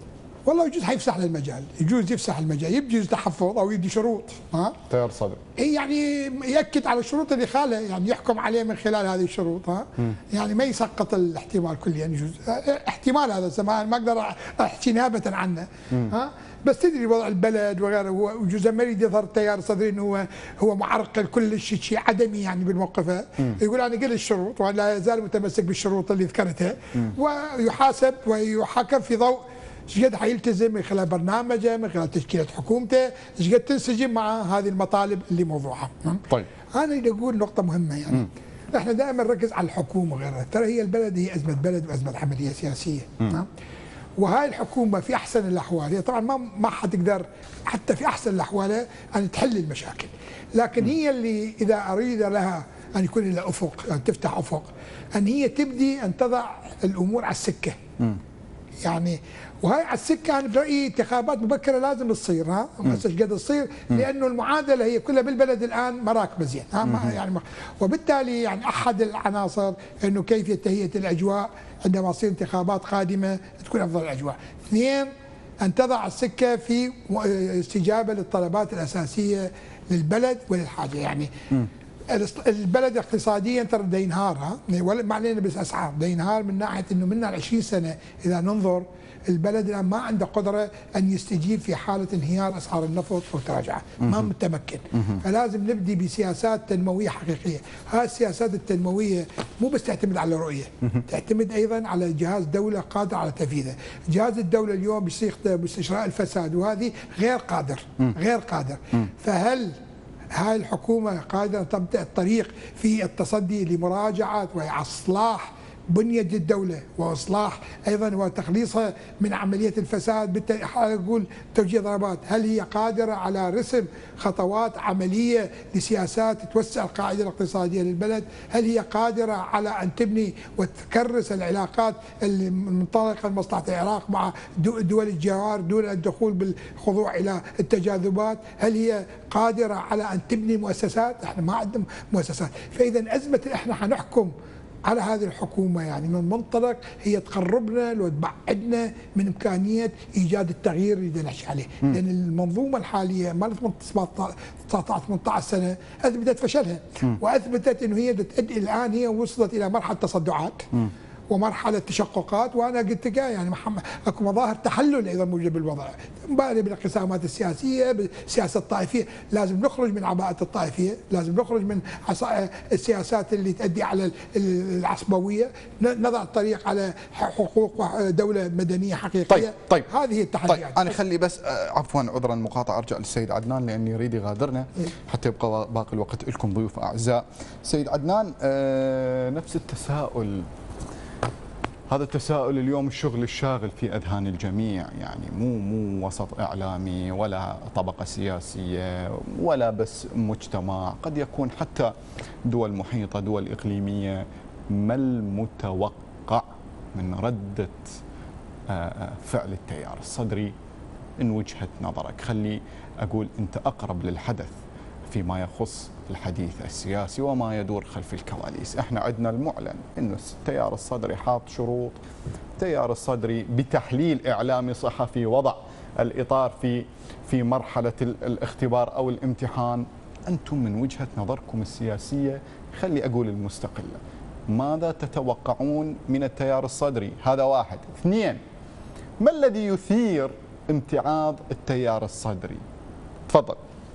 والله يجوز حيفسح له المجال، يجوز يفسح المجال، يجوز تحفظ او يدي شروط ها تيار صدري يعني ياكد على الشروط اللي خالها، يعني يحكم عليه من خلال هذه الشروط ها م. يعني ما يسقط الاحتمال كليا، يجوز احتمال هذا زمان ما اقدر احكي نيابه عنه م. ها بس تدري وضع البلد وغيره، وجوز ما يريد يظهر التيار الصدري انه هو هو معرقل كل شيء شيء عدمي يعني بالموقف، يقول انا قلت الشروط وانا لا يزال متمسك بالشروط اللي ذكرتها م. ويحاسب ويحاكم في ضوء ايش قد حيلتزم من خلال برنامجه، من خلال تشكيله حكومته، ايش قد تنسجم مع هذه المطالب اللي موضوعها. طيب انا بدي اقول نقطه مهمه يعني م. احنا دائما نركز على الحكومه وغيرها، ترى هي البلد هي ازمه بلد وازمه عمليه سياسيه. م. وهاي الحكومه في احسن الاحوال هي طبعا ما ما حتقدر حتى في احسن الاحوال ان تحل المشاكل، لكن م. هي اللي اذا اريد لها ان يكون لها افق، ان تفتح افق، ان هي تبدي ان تضع الامور على السكه. م. يعني وهي على السكه انا برايي انتخابات مبكره لازم تصير ها بس ايش قد تصير، لانه المعادله هي كلها بالبلد الان ما راكبه زين ها ما يعني ما وبالتالي يعني احد العناصر انه كيفيه تهيئه الاجواء عندما تصير انتخابات قادمه تكون افضل الاجواء. اثنين ان تضع السكه في استجابه للطلبات الاساسيه للبلد وللحاجه، يعني البلد اقتصاديا ترى بده ينهار ها ما علينا بس اسعار بده ينهار من ناحيه انه من عشرين سنه اذا ننظر البلد الان ما عنده قدره ان يستجيب في حاله انهيار اسعار النفط او تراجعه، ما متمكن، فلازم نبدي بسياسات تنمويه حقيقيه، هذه السياسات التنمويه مو بس تعتمد على رؤيه، تعتمد ايضا على جهاز دوله قادر على تنفيذها، جهاز الدوله اليوم بيصير باستشراء الفساد وهذه غير قادر، غير قادر، فهل هاي الحكومه قادره تبدا الطريق في التصدي لمراجعه واصلاح بنية الدولة وإصلاح أيضا وتخليصها من عملية الفساد؟ بالتالي أقول توجيه ضربات، هل هي قادرة على رسم خطوات عملية لسياسات توسع القاعدة الاقتصادية للبلد؟ هل هي قادرة على أن تبني وتكرس العلاقات المنطلقة لمصلحة العراق مع دول الجوار دون الدخول بالخضوع إلى التجاذبات؟ هل هي قادرة على أن تبني مؤسسات؟ احنا ما عندنا مؤسسات، فإذا أزمة احنا حنحكم على هذه الحكومة يعني من منطلق هي تقربنا وتبعدنا من إمكانية إيجاد التغيير اللي بدنا نحكي عليه، لأن المنظومة الحالية مالت تسعة عشر ثمانية عشر سنة أثبتت فشلها، وأثبتت أنه هي تؤدي الآن هي وصلت إلى مرحلة تصدعات ومرحله تشققات، وانا قلت لك يعني محمد اكو مظاهر تحلل ايضا موجوده بالوضع، مبالي بالانقسامات السياسيه، بالسياسه الطائفيه، لازم نخرج من عباءه الطائفيه، لازم نخرج من السياسات اللي تؤدي على العصبويه، نضع الطريق على حقوق دوله مدنيه حقيقيه. طيب طيب هذه هي التحديات. طيب انا خلي بس عفوا عذرا المقاطعه ارجع للسيد عدنان لاني يريد يغادرنا حتى يبقى باقي الوقت لكم ضيوف اعزاء. سيد عدنان آه نفس التساؤل، هذا التساؤل اليوم الشغل الشاغل في أذهان الجميع، يعني مو مو وسط إعلامي ولا طبقة سياسية ولا بس مجتمع، قد يكون حتى دول محيطة دول إقليمية. ما المتوقع من ردة فعل التيار الصدري من وجهة نظرك؟ خلي أقول أنت أقرب للحدث فيما يخص الحديث السياسي وما يدور خلف الكواليس. احنا عندنا المعلن انه التيار الصدري حاط شروط، التيار الصدري بتحليل اعلامي صحفي وضع الاطار في في مرحله الاختبار او الامتحان. انتم من وجهه نظركم السياسيه خلي اقول المستقله، ماذا تتوقعون من التيار الصدري؟ هذا واحد. اثنين، ما الذي يثير امتعاض التيار الصدري؟ تفضل.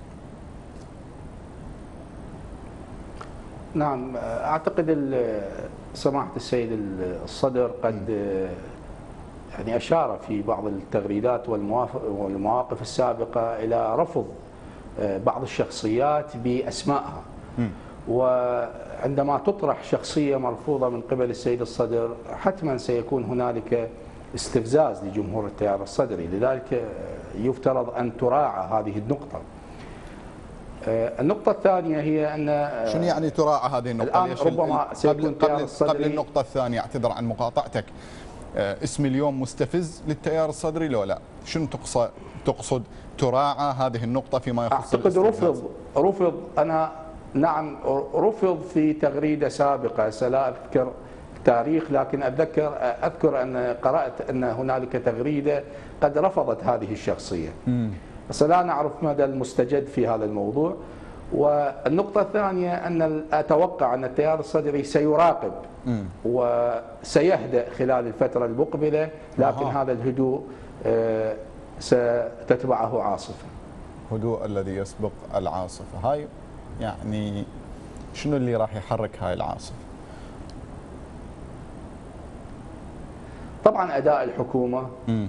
نعم، أعتقد سماحة السيد الصدر قد يعني أشار في بعض التغريدات والمواقف السابقة إلى رفض بعض الشخصيات بأسمائها، وعندما تطرح شخصية مرفوضة من قبل السيد الصدر حتما سيكون هنالك استفزاز لجمهور التيار الصدري، لذلك يفترض أن تراعى هذه النقطة. النقطة الثانية هي أن شنو يعني تراعى هذه النقطة؟ الآن ربما سيكون قبل, قبل, قبل النقطة الثانية، اعتذر عن مقاطعتك، اسم اليوم مستفز للتيار الصدري لو لا؟ شنو تقصد تقصد تراعى هذه النقطة فيما يخص أعتقد رفض رفض أنا نعم رفض في تغريدة سابقة، سلا أذكر التاريخ، لكن أتذكر أذكر أن قرأت أن هنالك تغريدة قد رفضت هذه الشخصية، بس لا نعرف مدى المستجد في هذا الموضوع. والنقطة الثانية أن أتوقع أن التيار الصدري سيراقب وسيهدأ خلال الفترة المقبلة، لكن هذا الهدوء ستتبعه عاصفة. هدوء الذي يسبق العاصفة، هاي يعني شنو اللي راح يحرك هاي العاصفة؟ طبعا أداء الحكومة م.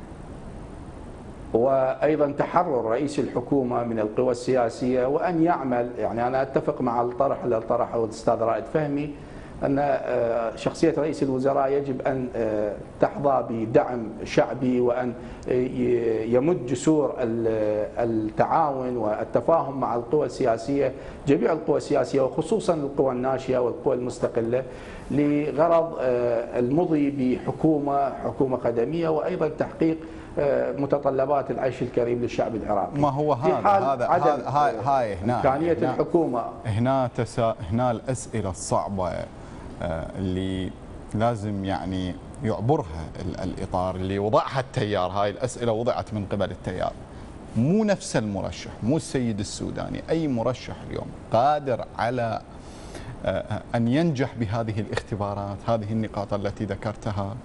وأيضا تحرر رئيس الحكومة من القوى السياسية، وأن يعمل، يعني أنا أتفق مع الطرح اللي طرحه الأستاذ رائد فهمي أن شخصية رئيس الوزراء يجب أن تحظى بدعم شعبي، وأن يمد جسور التعاون والتفاهم مع القوى السياسية، جميع القوى السياسية وخصوصا القوى الناشئة والقوى المستقلة، لغرض المضي بحكومة حكومة خدمية، وأيضا تحقيق متطلبات العيش الكريم للشعب العراقي. ما هو هذا هذا هاي هاي هنا إمكانية هنا الحكومة هنا تسا هنا الأسئلة الصعبة اللي لازم يعني يعبرها الإطار اللي وضعها التيار. هاي الأسئلة وضعت من قبل التيار، مو نفس المرشح، مو السيد السوداني، أي مرشح اليوم قادر على أن ينجح بهذه الاختبارات، هذه النقاط التي ذكرتها.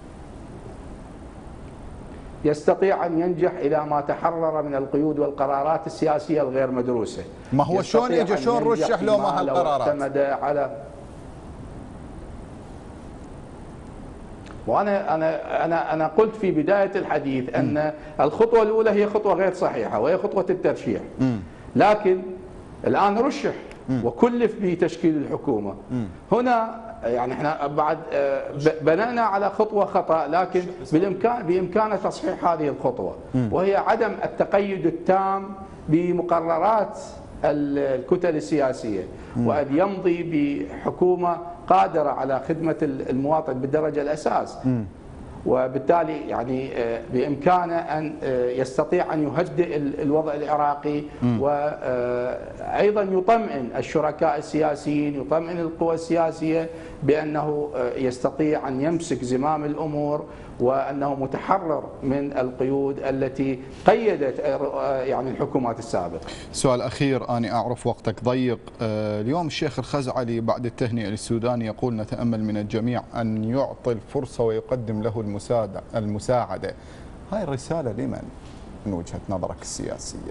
يستطيع أن ينجح إذا ما تحرر من القيود والقرارات السياسية الغير مدروسة. ما هو شلون يجي شلون رشح لو ما هالقرارات؟ اعتمد على وانا انا انا انا قلت في بداية الحديث ان الخطوة الأولى هي خطوة غير صحيحة، وهي خطوة الترشيح. لكن الآن رشح وكلف بتشكيل الحكومة. هنا يعني احنا بعد بنينا على خطوة خطأ، لكن بالامكان بامكانه تصحيح هذه الخطوة، وهي عدم التقيد التام بمقررات الكتل السياسية، وأن يمضي بحكومة قادرة على خدمة المواطن بالدرجة الأساس. وبالتالي يعني بإمكانه أن يستطيع أن يهدئ الوضع العراقي، وأيضا يطمئن الشركاء السياسيين، يطمئن القوى السياسية بأنه يستطيع أن يمسك زمام الأمور، وأنه متحرر من القيود التي قيدت يعني الحكومات السابقة. سؤال أخير، أنا أعرف وقتك ضيق. اليوم الشيخ الخزعلي بعد التهنئة للسودان يقول: نتأمل من الجميع أن يعطي الفرصة ويقدم له المساعدة المساعدة. هاي الرسالة لمن من وجهة نظرك السياسية؟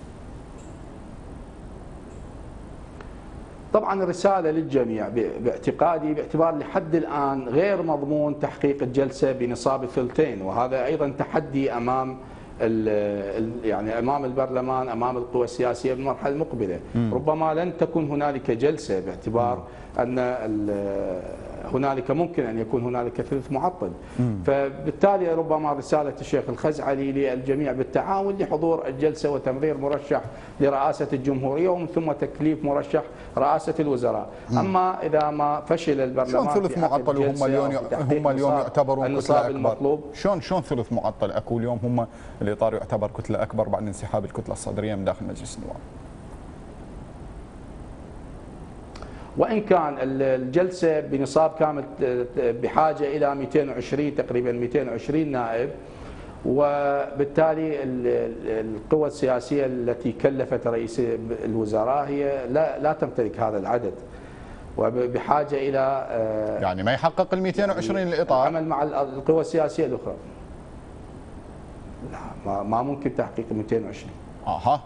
طبعا رسالة للجميع باعتقادي، باعتبار لحد الآن غير مضمون تحقيق الجلسة بنصاب الثلثين، وهذا أيضا تحدي أمام يعني أمام البرلمان، أمام القوى السياسية بالمرحلة المقبلة. م. ربما لن تكون هنالك جلسة، باعتبار م. أن هنالك ممكن أن يكون هنالك ثلث معطل. م. فبالتالي ربما رسالة الشيخ الخزعلي للجميع بالتعاون لحضور الجلسة وتمرير مرشح لرئاسة الجمهورية، ومن ثم تكليف مرشح رئاسة الوزراء. م. أما إذا ما فشل البرلمان شلون ثلث معطل وهم اليوم هم اليوم يعتبرون كتلة أكبر؟ شلون شلون ثلث معطل اكو اليوم هم الإطار يعتبر كتلة أكبر بعد انسحاب الكتلة الصدرية من داخل مجلس النواب؟ وإن كان الجلسة بنصاب كانت بحاجة إلى مئتين وعشرين تقريبا مئتين وعشرين نائب، وبالتالي القوى السياسية التي كلفت رئيس الوزراء هي لا لا تمتلك هذا العدد، وبحاجة إلى يعني ما يحقق ال مئتين وعشرين الإطار. العمل مع القوى السياسية الأخرى لا ما ممكن تحقيق مئتين وعشرين. اها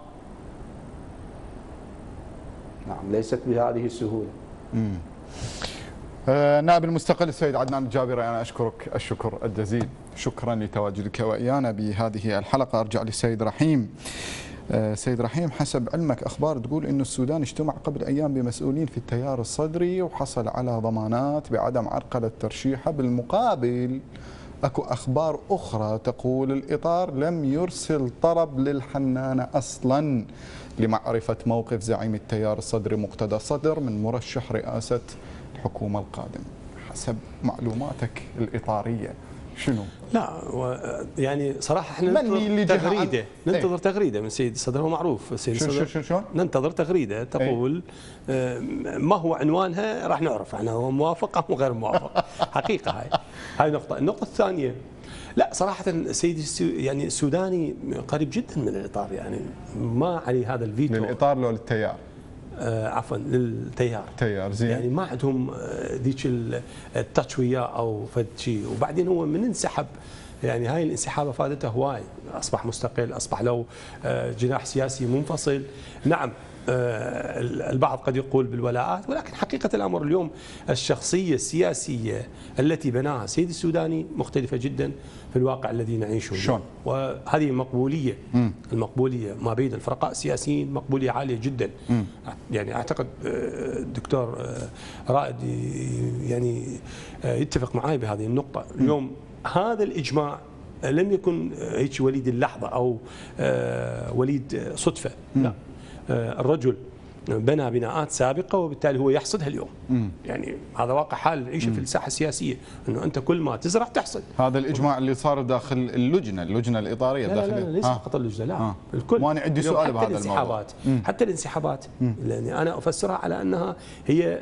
نعم، ليست بهذه السهولة. امم آه نائب المستقل السيد عدنان الجابري، أنا أشكرك الشكر الجزيل، شكرا لتواجدك وإيانا بهذه الحلقة. أرجع للسيد رحيم. آه سيد رحيم، حسب علمك أخبار تقول إنه السودان اجتمع قبل أيام بمسؤولين في التيار الصدري وحصل على ضمانات بعدم عرقلة ترشيحه، بالمقابل اكو اخبار اخرى تقول الإطار لم يرسل طلب للحنانة اصلا لمعرفة موقف زعيم التيار الصدري مقتدى صدر من مرشح رئاسة الحكومة القادم. حسب معلوماتك الإطارية شنو؟ لا يعني صراحه احنا ننتظر تغريده ننتظر ايه؟ تغريده من سيد الصدر. هو معروف سيد الصدر شو شو ننتظر تغريده تقول ايه؟ ما هو عنوانها راح نعرف عنها، هو موافق او غير موافق. حقيقه هاي هاي نقطه. النقطه الثانيه، لا صراحه السيد يعني السوداني قريب جدا من الاطار، يعني ما عليه هذا الفيتو. للاطار لو للتيار؟ آه عفوا للتيار. تيار زين. يعني ما عندهم ذيك التاتش وياه او فد شيء. وبعدين هو من انسحب، يعني هاي الانسحاب فادته هواي، اصبح مستقل، اصبح له جناح سياسي منفصل. نعم البعض قد يقول بالولاءات، ولكن حقيقة الأمر اليوم الشخصية السياسية التي بناها السيد السوداني مختلفة جدا في الواقع الذي نعيشه. شلون؟ وهذه مقبولية، مم. المقبولية ما بين الفرقاء السياسيين مقبولية عالية جدا. مم. يعني أعتقد الدكتور رائد يعني يتفق معي بهذه النقطة. اليوم هذا الإجماع لم يكن هيك وليد اللحظة أو وليد صدفة، مم. لا، الرجل بنى بناءات سابقة وبالتالي هو يحصدها اليوم. مم. يعني هذا واقع حال نعيشه في الساحة السياسية، أنه أنت كل ما تزرع تحصد. هذا الإجماع اللي صار داخل اللجنة اللجنة الإطارية لا داخل لا, لا ليس آه. فقط اللجنة، لا آه. الكل. وأنا عندي سؤال بهذا الموضوع. حتى الانسحابات، لأني أنا أفسرها على أنها هي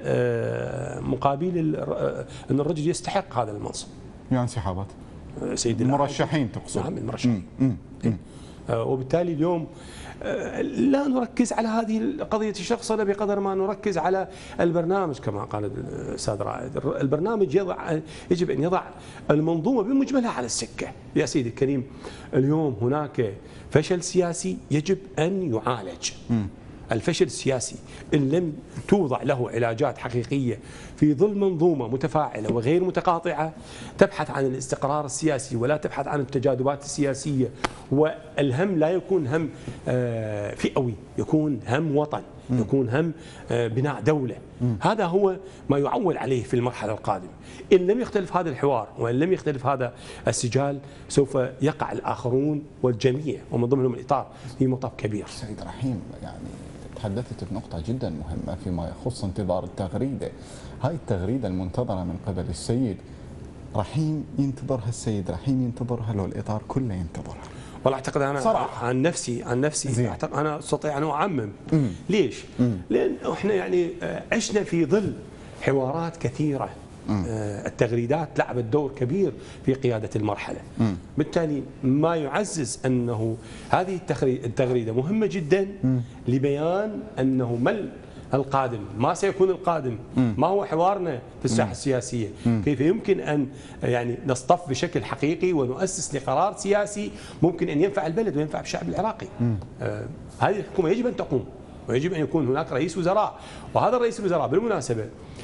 مقابل أن الرجل يستحق هذا المنصب. يعني انسحابات سيد المرشحين تقصد؟ نعم المرشحين. وبالتالي اليوم لا نركز على هذه القضية الشخصية بقدر ما نركز على البرنامج. كما قال الأستاذ رائد، البرنامج يضع يجب أن يضع المنظومة بمجملها على السكة. يا سيدي الكريم، اليوم هناك فشل سياسي يجب أن يعالج. م. الفشل السياسي إن لم توضع له علاجات حقيقية في ظل منظومة متفاعلة وغير متقاطعة تبحث عن الاستقرار السياسي ولا تبحث عن التجاذبات السياسية، والهم لا يكون هم فئوي، يكون هم وطن، يكون هم بناء دولة. هذا هو ما يعول عليه في المرحلة القادمة. إن لم يختلف هذا الحوار وإن لم يختلف هذا السجال سوف يقع الآخرون والجميع ومن ضمنهم الإطار في مطب كبير. سيد رحيم، يعني تحدثت بنقطة جدا مهمة فيما يخص انتظار التغريدة. هاي التغريدة المنتظرة من قبل السيد رحيم ينتظرها السيد رحيم ينتظرها لو الإطار كله ينتظرها؟ والله اعتقد انا صراحة. عن نفسي عن نفسي اعتقد انا استطيع ان اعمم. مم. ليش؟ مم. لان احنا يعني عشنا في ظل حوارات كثيرة. مم. التغريدات لعبت دور كبير في قيادة المرحلة. مم. بالتالي ما يعزز أنه هذه التغريدة مهمة جدا. مم. لبيان أنه ما القادم، ما سيكون القادم، مم. ما هو حوارنا في الساحة مم. السياسية، مم. كيف يمكن أن يعني نصطف بشكل حقيقي ونؤسس لقرار سياسي ممكن أن ينفع البلد وينفع الشعب العراقي. آه هذه الحكومة يجب أن تقوم، ويجب أن يكون هناك رئيس وزراء. وهذا الرئيس الوزراء بالمناسبة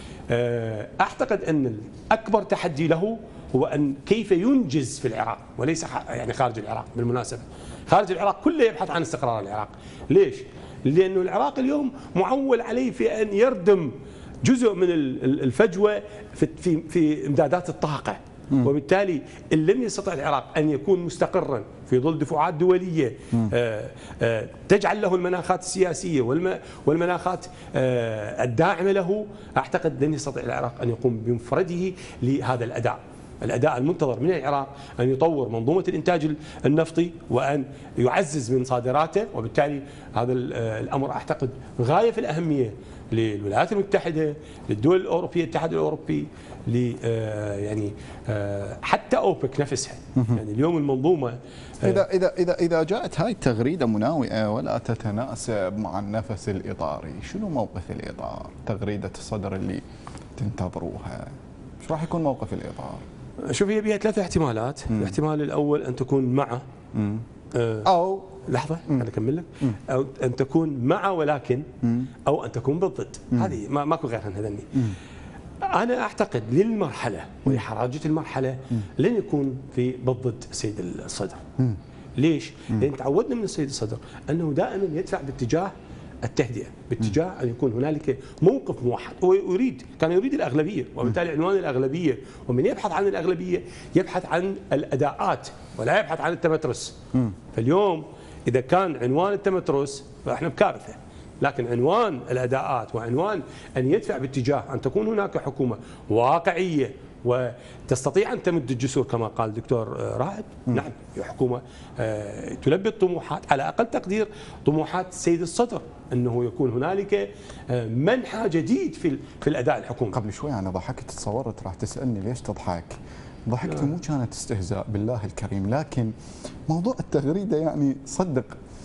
أعتقد أن أكبر تحدي له هو أن كيف ينجز في العراق وليس يعني خارج العراق. بالمناسبة خارج العراق كله يبحث عن استقرار العراق. ليش؟ لأنه العراق اليوم معول عليه في أن يردم جزء من الفجوة في في في إمدادات الطاقة. وبالتالي إن لم يستطع العراق أن يكون مستقرا في ظل دفعات دولية آآ آآ تجعل له المناخات السياسية والمناخات الداعمة له، أعتقد لن يستطيع العراق أن يقوم بمفرده لهذا الأداء. الأداء المنتظر من العراق أن يطور منظومة الإنتاج النفطي وأن يعزز من صادراته، وبالتالي هذا الأمر أعتقد غاية في الأهمية للولايات المتحدة، للدول الأوروبية، الاتحاد الأوروبي، ل يعني حتى أوبك نفسها. يعني اليوم المنظومة إذا إذا إذا إذا جاءت هاي التغريدة مناوئة ولا تتناسب مع النفس الإطاري، شنو موقف الإطار؟ تغريدة الصدر اللي تنتظروها، شو راح يكون موقف الإطار؟ شوف، هي بها ثلاث احتمالات. مم. الاحتمال الأول أن تكون مع مم. آه أو لحظة أنا أكمل لك، أو أن تكون مع ولكن مم. أو أن تكون بالضد. مم. هذه ما ماكو غيرها هذني. أنا أعتقد للمرحلة ولحراجة المرحلة مم. لن يكون في بالضد السيد الصدر. مم. ليش؟ مم. لأن تعودنا من السيد الصدر أنه دائما يدفع باتجاه التهدئة، باتجاه أن يكون هنالك موقف موحد. هو يريد كان يريد الأغلبية، وبالتالي عنوان الأغلبية، ومن يبحث عن الأغلبية يبحث عن الأداءات ولا يبحث عن التمترس. فاليوم إذا كان عنوان التمترس فإحنا بكارثة، لكن عنوان الأداءات وعنوان أن يدفع باتجاه أن تكون هناك حكومة واقعية وتستطيع أن تمد الجسور كما قال الدكتور رائد. نعم، حكومة تلبي الطموحات، على أقل تقدير طموحات السيد الصدر، أنه يكون هنالك منحى جديد في في الأداء الحكومي. قبل شوي أنا ضحكت، تصورت راح تسألني ليش تضحك. ضحكتي مو كانت استهزاء بالله الكريم، لكن موضوع التغريدة يعني صدق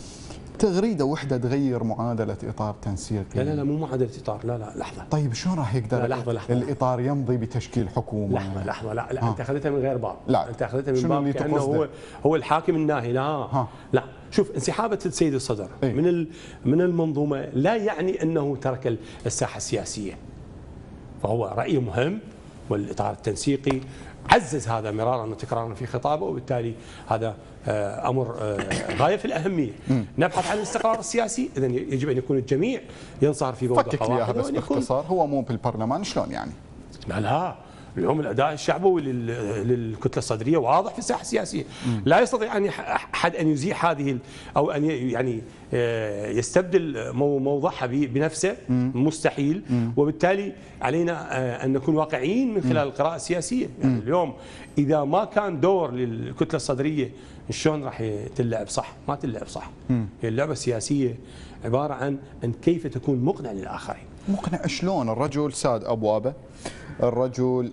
تغريدة وحدة تغير معادلة إطار تنسيقي. لا لا لا مو معادلة إطار، لا لا لحظة. طيب شلون راح يقدر لا لحظة لحظة الإطار يمضي بتشكيل حكومة؟ لحظة لحظة لا لا أنت أخذتها من غير باب. لا أنت أخذتها من باب كأنه هو هو هو الحاكم الناهي. لا ها. لا شوف، انسحابة السيد الصدر ايه؟ من من المنظومة لا يعني أنه ترك الساحة السياسية، فهو رأي مهم، والإطار التنسيقي عزز هذا مرارا وتكرارا في خطابه، وبالتالي هذا امر غايه في الاهميه. نبحث عن الاستقرار السياسي، اذا يجب ان يكون الجميع ينصهر في بوابه فكك لي اياها بس باختصار، هو مو بالبرلمان شلون يعني؟ لا لا اليوم الاداء الشعبوي للكتله الصدريه واضح في الساحه السياسيه، لا يستطيع ان احد ان يزيح هذه او ان يعني يستبدل موضعها بنفسه، مستحيل. وبالتالي علينا ان نكون واقعيين من خلال القراءه السياسيه. يعني اليوم اذا ما كان دور للكتله الصدريه شلون راح تلعب صح؟ ما تلعب صح. هي اللعبه السياسيه عباره عن ان كيف تكون مقنع للاخرين. مقنع شلون؟ الرجل ساد ابوابه، الرجل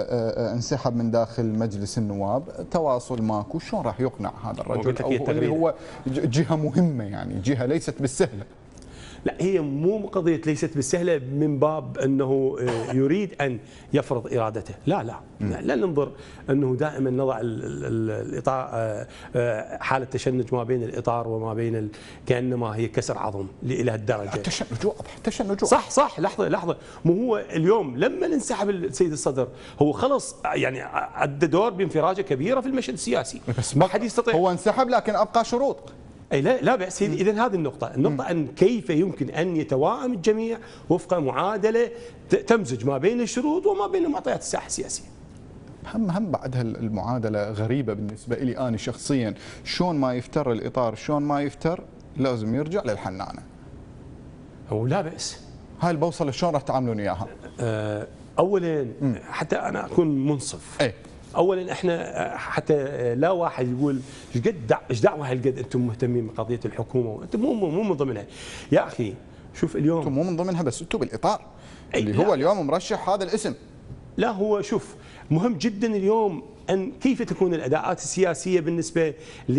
انسحب من داخل مجلس النواب، تواصل ماكو، شلون راح يقنع هذا الرجل أو اللي هو جهة مهمة، يعني جهة ليست بالسهلة؟ لا هي مو قضية ليست بالسهلة من باب أنه يريد أن يفرض إرادته، لا لا لا ننظر أنه دائما نضع الإطار حالة تشنج ما بين الإطار وما بين كأنما هي كسر عظم إلى هالدرجة. التشنج واضح، التشنج صح صح. لحظة لحظة، مو هو اليوم لما انسحب السيد الصدر هو خلص يعني أدى دور بانفراجة كبيرة في المشهد السياسي، بس ما حد يستطيع. هو انسحب لكن أبقى شروط. أي لا لا بأس. إذن هذه النقطة، النقطة أن كيف يمكن أن يتواءم الجميع وفق معادلة تمزج ما بين الشروط وما بين معطيات الساحة السياسية. هم هم بعد هالمعادلة غريبة بالنسبة لي أنا شخصيا، شلون ما يفتر الإطار، شلون ما يفتر لازم يرجع للحنانة. هو لا بأس. هاي البوصلة شلون راح تعاملون إياها؟ أه أولا حتى أنا أكون منصف. ايه اولا احنا حتى لا واحد يقول ايش قد ايش دعوه هالقد انتم مهتمين بقضيه الحكومه، انتم مو مو من ضمنها يا اخي. شوف اليوم انتم مو من ضمنها، بس انتم بالاطار اللي هو اليوم مرشح هذا الاسم. لا هو شوف مهم جدا اليوم أن كيف تكون الأداءات السياسية بالنسبة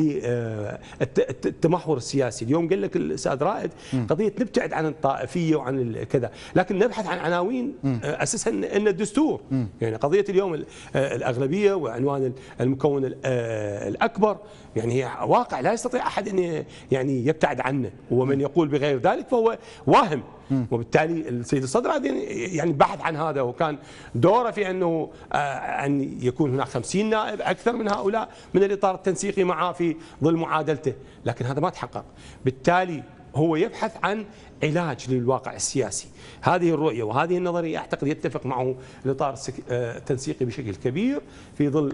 للتمحور السياسي. اليوم قال لك الأستاذ رائد قضية نبتعد عن الطائفية وعن كذا، لكن نبحث عن عناوين أساسها أن الدستور. يعني قضية اليوم الأغلبية وعنوان المكون الأكبر يعني هي واقع لا يستطيع أحد أن يعني يبتعد عنه، ومن يقول بغير ذلك فهو واهم. وبالتالي السيد الصدر يعني بحث عن هذا، وكان دوره في أنه أن يكون هناك خمسين نائب أكثر من هؤلاء من الإطار التنسيقي معه في ظل معادلته، لكن هذا ما تحقق. بالتالي هو يبحث عن علاج للواقع السياسي. هذه الرؤية وهذه النظرية أعتقد يتفق معه الإطار التنسيقي بشكل كبير في ظل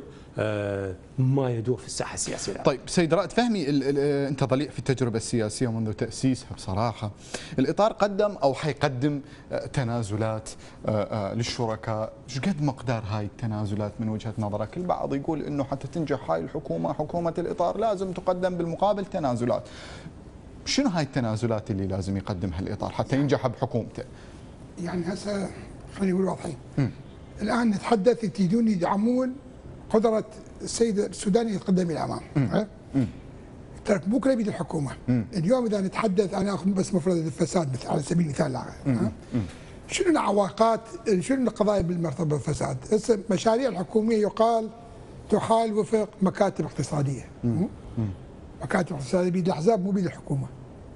ما يدور في الساحة السياسية. طيب سيد رائد فهمي، أنت ضليع في التجربة السياسية منذ تأسيسها بصراحة. الإطار قدم أو حيقدم تنازلات للشركاء، ايش قد مقدار هاي التنازلات من وجهة نظرك؟ البعض يقول إنه حتى تنجح هاي الحكومة، حكومة الإطار، لازم تقدم بالمقابل تنازلات. شنو هاي التنازلات اللي لازم يقدمها الإطار حتى ينجح بحكومته؟ يعني هسه خلينا نقول واضحين. الآن نتحدث تريدون يدعمون قدرة السيد السوداني يتقدم إلى الأمام. ترى بكره بيد الحكومة. مم. اليوم إذا نتحدث أنا أخذ بس مفردة الفساد مثل على سبيل المثال، شنو العواقات، شنو القضايا بالمرتبط بالفساد؟ هسه المشاريع الحكومية يقال تحال وفق مكاتب اقتصادية. مم. مكاتب اقتصادية بيد الأحزاب مو بيد الحكومة.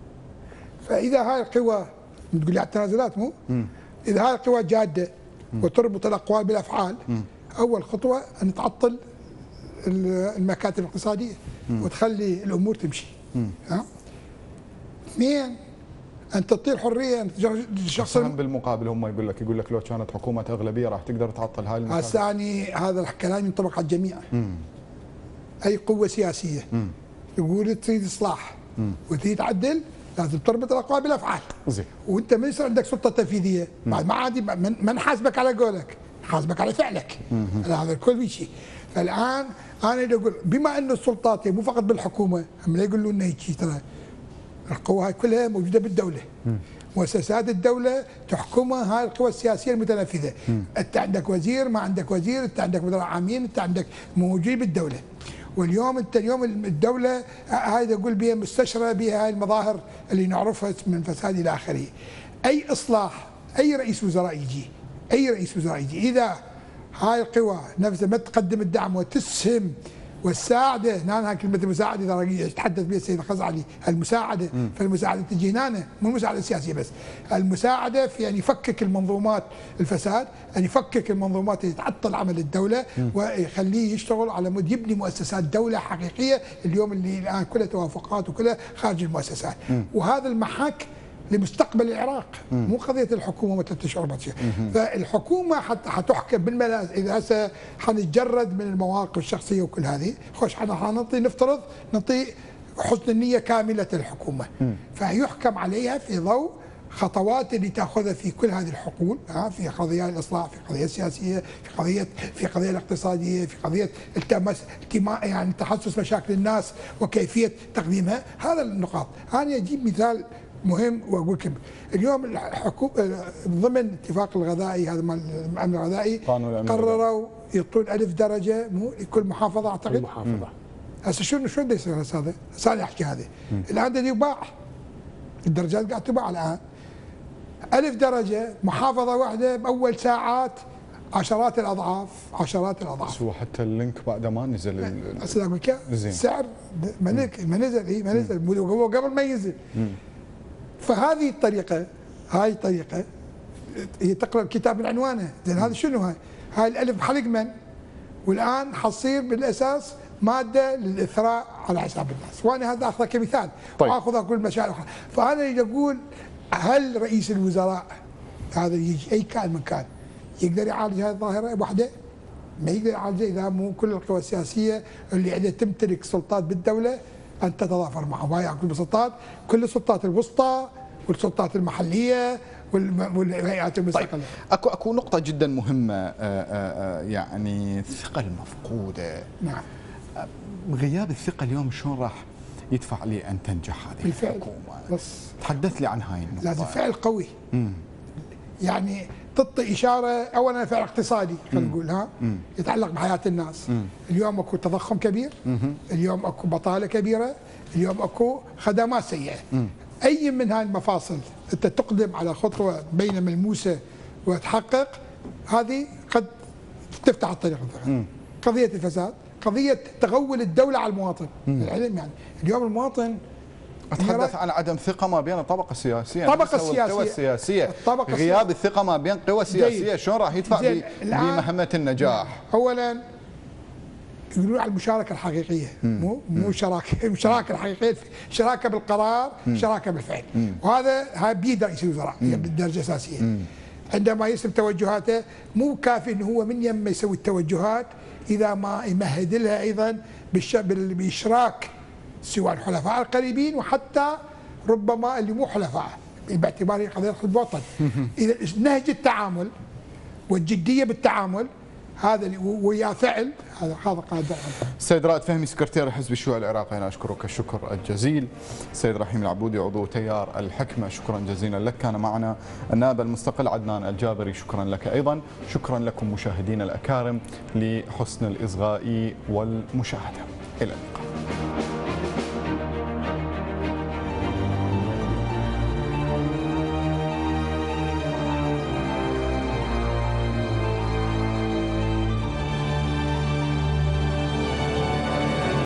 فإذا هاي القوى تقول لي على التنازلات مو؟ مم. إذا هاي القوى جادة وتربط الأقوال بالأفعال، مم. أول خطوة أن تعطل المكاتب الاقتصادية مم. وتخلي الأمور تمشي. ها؟ اثنين، أن تعطي الحرية أن الشخص بالمقابل هم يقول لك يقول لك لو كانت حكومة أغلبية راح تقدر تعطل هاي المكاتب. الثاني هذا الكلام ينطبق على الجميع. مم. أي قوة سياسية مم. تقول تريد إصلاح مم. وتريد تعدل لازم تربط الأقوال بالأفعال. زين. وأنت ما يصير عندك سلطة تنفيذية بعد ما عادي من حاسبك على قولك، حاسبك على فعلك. هذا الكل شيء. فالان انا بدي اقول بما انه السلطات مو فقط بالحكومه، هم لا يقولوا لنا هيك ترى القوى هاي كلها موجوده بالدوله. مؤسسات الدوله تحكمها هاي القوى السياسيه المتنفذه. انت عندك وزير، ما عندك وزير، انت عندك مدراء عامين، انت عندك موجود بالدوله. واليوم انت اليوم الدوله هاي اقول بها مستشرى بها هاي المظاهر اللي نعرفها من فساد الى اخره. اي اصلاح، اي رئيس وزراء يجي، اي رئيس وزراء يجي اذا هاي القوى نفسها ما تقدم الدعم وتسهم والساعده، هنا كلمه المساعده اذا يتحدث بها السيد الخزعلي، المساعده، فالمساعده تجي هنا مو المساعده السياسيه بس، المساعده في ان يفكك المنظومات الفساد، ان يفكك المنظومات اللي تعطل عمل الدوله ويخليه يشتغل على مود يبني مؤسسات دوله حقيقيه، اليوم اللي الان كلها توافقات وكلها خارج المؤسسات، وهذا المحك لمستقبل العراق، مو قضيه الحكومه مثل تشعر شيء. فالحكومه حتى حتحكم بالملاذ، اذا هسه حنتجرد من المواقف الشخصيه وكل هذه، خوش احنا حنعطي نفترض نعطي حسن النيه كامله الحكومه، فيحكم عليها في ضوء خطوات اللي تاخذها في كل هذه الحقول، ها، في قضايا الاصلاح، في قضيه السياسيه، في قضيه في قضيه الاقتصاديه، في قضيه التمس يعني تحسس مشاكل الناس وكيفيه تقديمها، هذا النقاط. انا اجيب مثال مهم واقول كم اليوم الحكومه ضمن اتفاق الغذائي هذا مال الامن الغذائي قرروا يعطون ألف درجه مو لكل محافظه اعتقد. كل محافظه. هسه شنو شو بده يصير هذا؟ هسه احكي هذا. الان بده يباع. الدرجات قاعد تباع الان. ألف درجه محافظه واحده باول ساعات عشرات الاضعاف، عشرات الاضعاف. بس هو حتى اللينك بعد ما نزل هسه اقول لك السعر ما نزل، اي ما نزل، هو قبل ما ينزل. فهذه الطريقة، هاي الطريقة هي تقرأ الكتاب من عنوانه، زين هذا شنو هاي؟ هاي الألف حلق من؟ والآن حتصير بالأساس مادة للإثراء على حساب الناس، وأنا هذا أخذه كمثال، طيب. وآخذ أقول مشاعر أخرى، فأنا اللي أقول هل رئيس الوزراء هذا يجي أي كان من كان يقدر يعالج هذه الظاهرة وحده؟ ما يقدر يعالجها إذا مو كل القوى السياسية اللي عندها تمتلك سلطات بالدولة أن تتضافر معه، وهي كل السلطات، كل السلطات الوسطى والسلطات المحلية والهيئات المستقلة. طيب. اكو اكو نقطة جدا مهمة، آآ آآ يعني الثقة المفقودة. نعم. غياب الثقة اليوم شلون راح يدفع لأن تنجح هذه بالفعل. الحكومة؟ بس تحدث لي عن هاي النقطة. لازم فعل قوي. مم. يعني تعطي إشارة، أولا فعل اقتصادي خلينا نقول ها يتعلق بحياة الناس. مم. اليوم اكو تضخم كبير، مم. اليوم اكو بطالة كبيرة، اليوم اكو خدمات سيئة. مم. أي من هاي المفاصل أنت تقدم على خطوة بين ملموسة وتحقق، هذه قد تفتح الطريق. قضية الفساد، قضية تغول الدولة على المواطن. مم. العلم يعني اليوم المواطن أتحدث عن عدم ثقة ما بين الطبقة السياسية، الطبقة السياسية، القوى السياسية، الطبقة غياب الثقة ما بين قوى سياسية شلون راح يدفع بمهمة النجاح؟ أولا يقولون على المشاركة الحقيقية، مو مو شراكة، المشاركة الحقيقية شراكة بالقرار، شراكة بالفعل، وهذا هاي بيد رئيس الوزراء بالدرجة الأساسية. مم. عندما يرسم توجهاته مو كافي انه هو من يم يسوي التوجهات اذا ما يمهد لها ايضا باشراك سواء الحلفاء القريبين وحتى ربما اللي مو حلفاء باعتباره قضيه الوطن. اذا نهج التعامل والجديه بالتعامل هذا اللي ويا فعل هذا هذا قادر. السيد رائد فهمي سكرتير حزب الشيوعي العراقي، انا اشكرك الشكر الجزيل. السيد رحيم العبودي عضو تيار الحكمه، شكرا جزيلا لك. كان معنا النائب المستقل عدنان الجابري، شكرا لك ايضا. شكرا لكم مشاهدينا الاكارم لحسن الاصغاء والمشاهده. الى اللقاء.